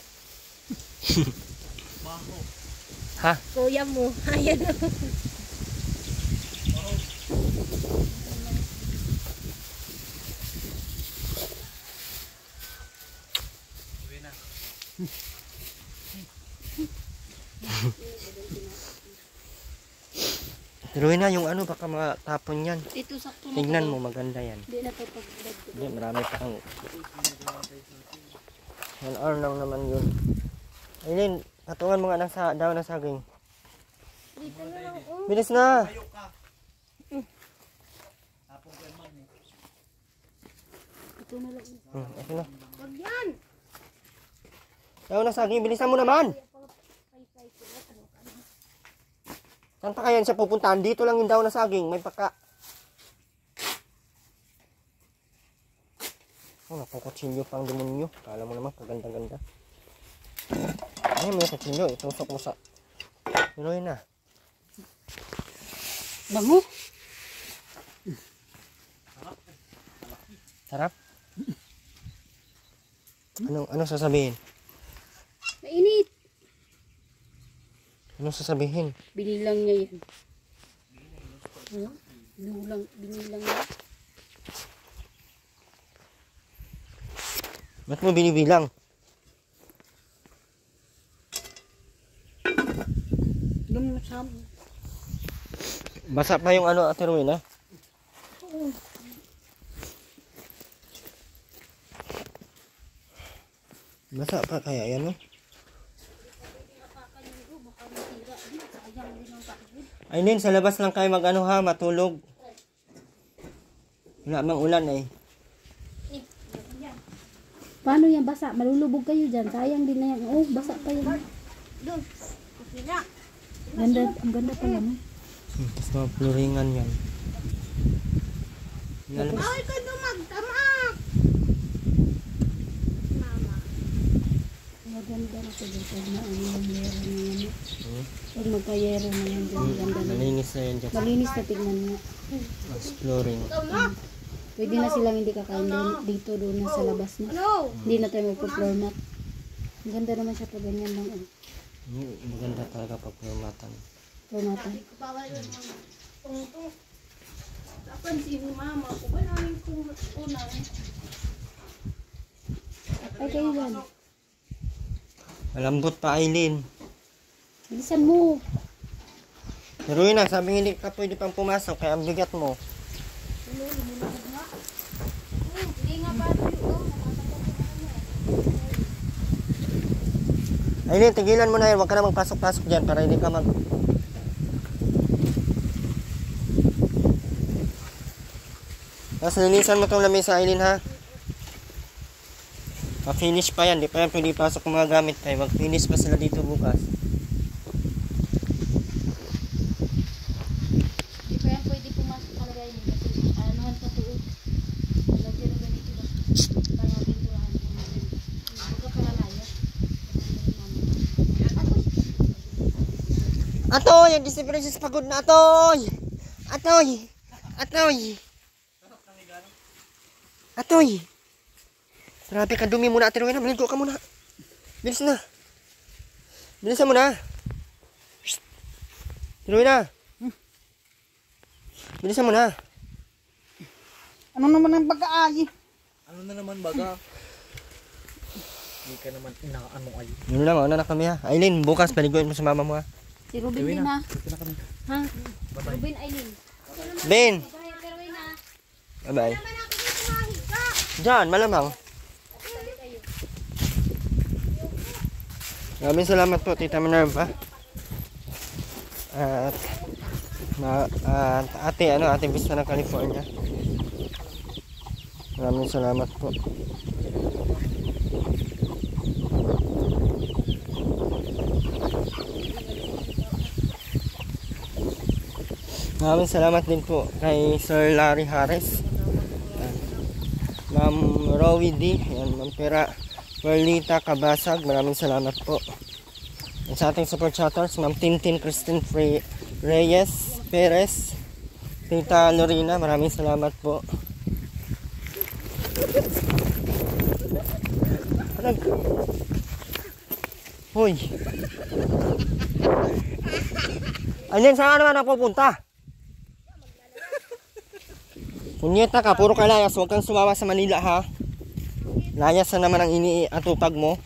Ha? Kuya mo, ayan na. Pero na yung ano, baka matapon yan. Dito sakto na. Tignan mo, maganda yan. Hindi na to pag Hindi, marami pa kang... One hour lang naman yun. Eileen, patungan mo nga ng sa daw na saging. dito na lang. Oh. Bilis na! Ito na lang. Hmm, ito na. Wag yan. Daw na saging, bilisan mo naman! Saan pa kaya siya pupuntahan? Dito lang yung daw na saging, may paka. Oh, napakutsilyo pang demonyo. Kala mo naman, kaganda-ganda. Ayun, may kutsilyo. Itusok mo sa... Pero yun na. Bango. Sarap? Anong, anong sasabihin? Mainit. Anong sasabihin? Binilang niya yan. Ano? Binulang, binilang niya. Ba't mo binibilang? Doon sa... Basa pa yung ano, Ate Rowena? Basa pa kaya yan, no? Ayun, sa labas lang kayo mag-ano ha, matulog. Wala mang ulan eh. Paano yan basa? Malulubog kayo dyan. Sayang din na yan. Oh, basa pa yan. Ganda, ang ganda pala mo. Hmm, tapos mga pluringan yan. Lalabas. Ay, ka dumagdamak! Mama. Maganda na ito dito na ano yung yero na yan. Hmm? Pag magka-yero na yan, dyan, ganda na. Malinis na yan dyan. Malinis na tignan nga. Exploring. Pwede na silang hindi kakain doon, dito doon na sa labas na. Hindi na tayo magpa-floor mat. Ang ganda naman siya pag ganyan lang. Oh. Hmm, maganda talaga pag pumatan. Floor matan. Napansin ni mama ko ba namin kung unang Ay, kayo yan. Malambot pa, Eileen. Bilisan mo. Pero yun na, sabi hindi ka pwede pang pumasok, kaya ang bigat mo. Hindi nga ba ito? Eileen, tigilan mo na yun. Huwag ka na magpasok-pasok dyan para hindi ka mag... Tapos linisan mo itong lamesa, Eileen, ha? Pa-finish pa yan. Di pa yan pwede pasok mga gamit tayo. Mag-finish pa sila dito bukas. Hindi pa yan pwede pumasok talaga yun. Kasi anuhan pa tuod. Lagyan na ganito ba? Para binturahan ko natin. Huwag ka pala layas. Atoy! Ang Disney Princess pagod na, Atoy! Atoy! Atoy! Atoy! Grabe ka, dumi muna, Ate Rowena. Maligo ka muna. Bilis na. Bilisan mo na. Shh. Ate Rowena. Bilisan mo na. Ano naman ang baga-ay? Ano na naman baga? Hindi ka naman inaano ay. Yun lang, ano na kami ha. Aileen, bukas paliguin mo sa mama mo ha. Si Ruben din na. Dito na kami. Ha? Ruben Aileen. Ben! Bye, pero na. Bye-bye. Diyan, malamang. Maraming salamat po, Tita Minerva. At, ma, at ate, ano, ate Vista ng California. Maraming salamat po. Maraming salamat din po kay Sir Larry Harris. Ma'am Rowie D, yan, Ma'am Pera Perlita Kabasag, maraming salamat po. At sa ating super chatters, Ma'am Tintin Christine Frey Reyes Perez, Tita Lorena, maraming salamat po. Alag. Hoy. Alin, saan ka naman napupunta? Punyeta ka, puro ka layas, huwag kang sumawa sa Manila ha. Layas na naman ang iniatupag mo.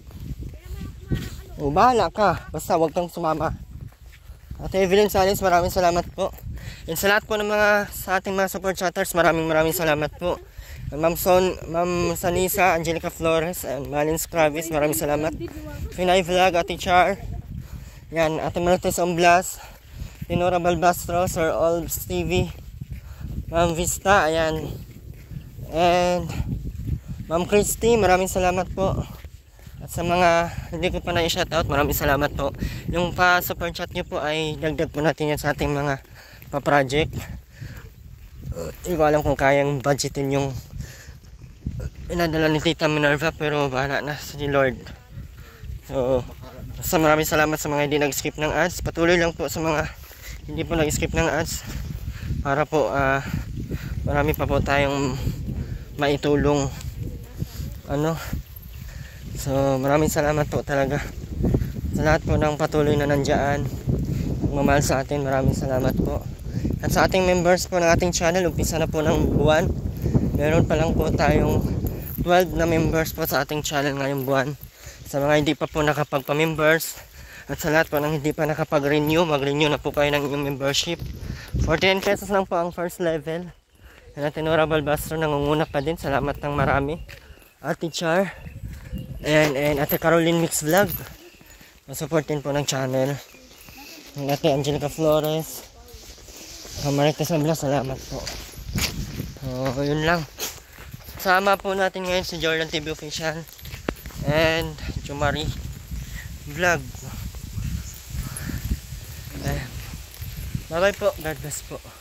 O, bahala ka, basta huwag kang sumama. Ate Evelyn Salis, maraming salamat po. And sa lahat po ng mga, sa ating mga support chatters, maraming maraming salamat po. Ma'am Son, Ma'am Sanisa, Angelica Flores, and Malin Scravis, maraming salamat. Pinay Vlog, Ate Char, yan, Ate Marites Omblas, Tinora Balbastro, Sir Olbs T V, Ma'am Vista, ayan. And Ma'am Christy, maraming salamat po. At sa mga hindi ko pa na-shoutout, maraming salamat po. Yung pa super chat nyo po ay dagdag po natin yan sa ating mga pa-project. Uh, hindi ko alam kung kayang budgetin yung inadala ni Tita Minerva, pero bahala na sa si Lord. So, basta maraming salamat sa mga hindi nag-skip ng ads. Patuloy lang po sa mga hindi po nag-skip ng ads. Para po uh, marami pa po tayong maitulong ano. So maraming salamat po talaga sa lahat po ng patuloy na nandiyan, magmamahal sa atin. Maraming salamat po. At sa ating members po ng ating channel, umpisa na po ng buwan, meron pa lang po tayong twelve na members po sa ating channel ngayong buwan. Sa mga hindi pa po nakapagpa-members at sa lahat po ng hindi pa nakapag-renew, mag-renew na po kayo ng inyong membership. forty-nine pesos lang po ang first level. And at Tinora Balbastro, nangunguna pa din. Salamat ng marami. Ate Char. And, and Ate Caroline Mix Vlog. Masuportin po ng channel. And Ate Angelica Flores. Kamarites Nabla, salamat po. So, yun lang. Sama po natin ngayon si Jordan T V Official. And Jumari Vlog. Bye bye po. God bless po.